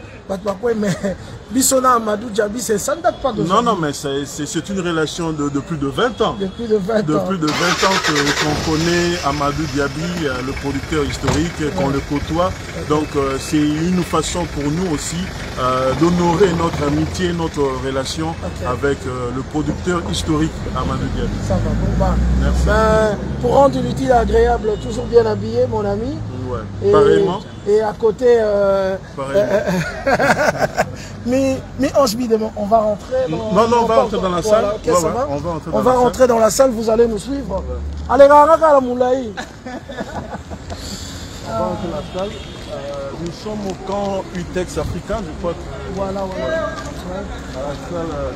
mais Bissona Amadou Djabi, ça ne date pas de Non, non, mais c'est une relation de, de plus de vingt ans. De plus de vingt de ans. plus de vingt ans qu'on connaît Amadou Djabi, le producteur historique, ouais. qu'on le côtoie. Okay. Donc euh, c'est une façon pour nous aussi euh, d'honorer notre amitié, notre relation okay. avec euh, le producteur historique Amadou Djabi. Ça va, bon bah. Merci. Ben, pour rendre l'utile agréable, toujours bien habillé, mon ami. Ouais. Et, pareillement. Et à côté, euh, euh, mais, mais oh, on va rentrer dans, non, non, on va rentrer dans la salle. Voilà, okay, ouais, ouais, va. On va rentrer, dans, on va la rentrer salle. dans la salle, vous allez nous suivre. Ouais. Allez, Raraka la Moulaï. On va rentrer dans la salle. Euh, nous sommes au camp U T E X africain, je crois. Voilà, voilà. Ouais. À la salle euh,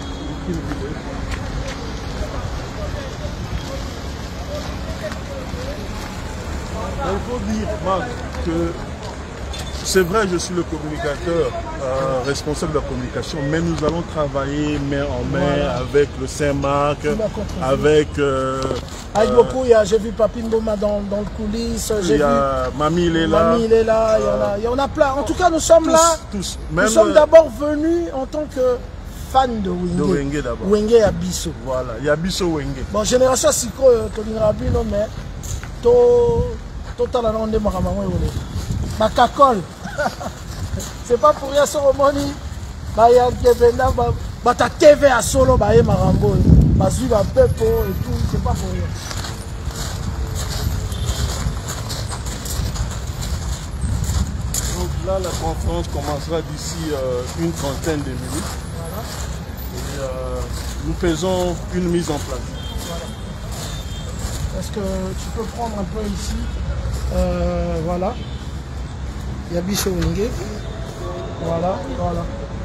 il faut dire, Marc, que c'est vrai, je suis le communicateur, euh, responsable de la communication, mais nous allons travailler main en main voilà. avec le Saint-Marc, avec... Euh, avec euh, beaucoup, j'ai vu Papine Boma dans, dans le coulisse, j'ai vu... Mamie, il est là. Mamie, il est là, il y en a, il y en a plein. En tout cas, nous sommes tous, là, tous. Même nous sommes euh, d'abord venus en tant que fans de Wenge. De Wenge d'abord. Wenge et Abisso. Voilà, il y a Abisso Wenge. Bon, génération Siko, Tony Rabino, mais... To... Total Arondé Maramamo et Bakakol. C'est pas pour rien, Soromoni. Baya Kevenda, Bata T V à solo, Baye Marambo. Basu va Pepo et tout, c'est pas pour rien. Donc là, la conférence commencera d'ici euh, une trentaine de minutes. Voilà. Et euh, nous faisons une mise en place. Voilà. Est-ce que tu peux prendre un peu ici? Euh, voilà. Il y a Bicho Wenge. Voilà, voilà.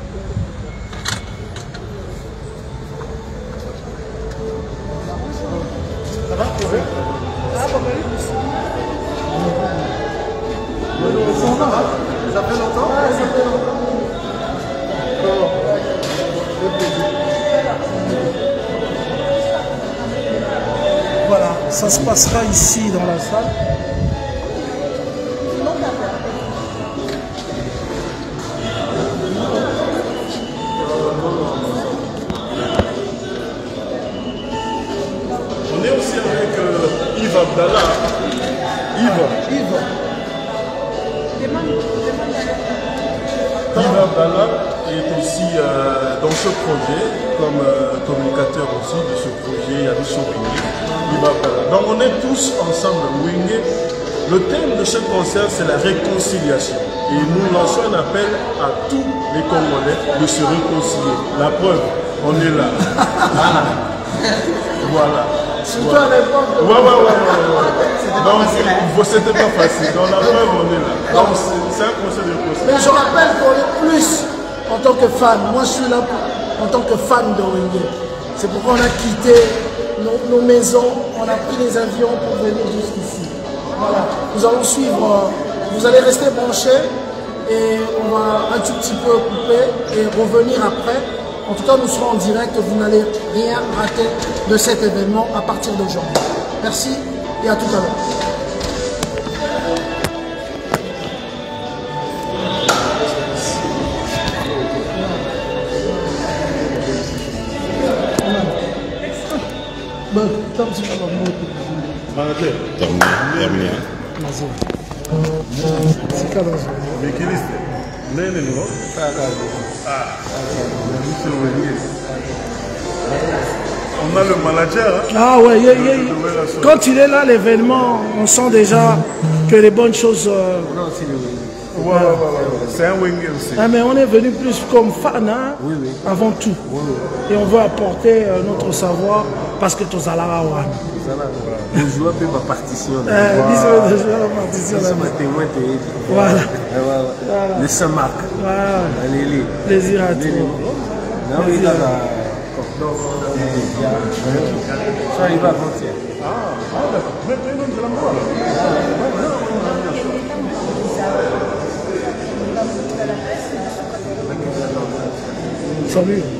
Ça va? Oui. Ça va, papa? Ça fait longtemps? Ouais, ça fait longtemps. Voilà, ça se passera ici dans la salle. Abdallah est aussi euh, dans ce projet, comme euh, communicateur aussi de ce projet, Yabiso Wenge. Donc on est tous ensemble, Wenge. Le thème de ce concert, c'est la réconciliation. Et nous lançons un appel à tous les Congolais de se réconcilier. La preuve, on est là. Voilà. Surtout à l'époque. Ouais, ouais, ouais, ouais. Donc, c'était pas facile. Dans la preuve, on est là. Donc, c'est un concert de réconciliation. Mais je rappelle qu'on est plus en tant que fan. Moi, je suis là pour, en tant que fan de Wenge. C'est pourquoi on a quitté nos, nos maisons, on a pris les avions pour venir jusqu'ici. Voilà. Nous allons suivre, vous allez rester branchés et on va un tout petit peu couper et revenir après. En tout cas, nous serons en direct, vous n'allez rien rater de cet événement à partir d'aujourd'hui. Merci et à tout à l'heure. Bon, tant que tu vas voir Terminé. C'est quand même. Mais qui est Nene, non? Ah, on a le manager. Hein? Ah ouais, yeah, yeah. Quand il est là, l'événement, on sent déjà que les bonnes choses. Euh... Ouais, ouais, ouais, ouais. C'est un Wenge aussi. Ah, mais on est venu plus comme fan, hein, oui, oui. avant tout. Oui, oui. Et on veut apporter euh, notre savoir parce que tous allons avoir. Vous jouez un peu ma partition. Voilà. Le Saint-Marc. Voilà. Allez, plaisir à tous. Là, il a la je suis arrivé avant-hier. Ah, d'accord. Mais même de la mort. Salut.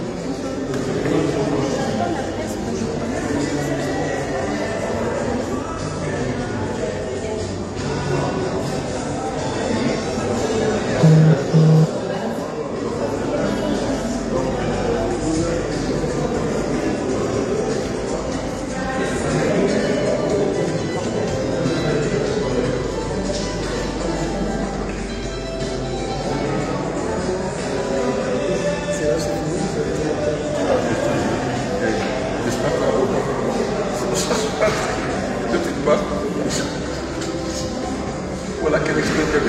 Voilà quelle expérience.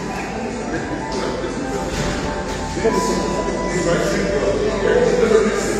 Thank you.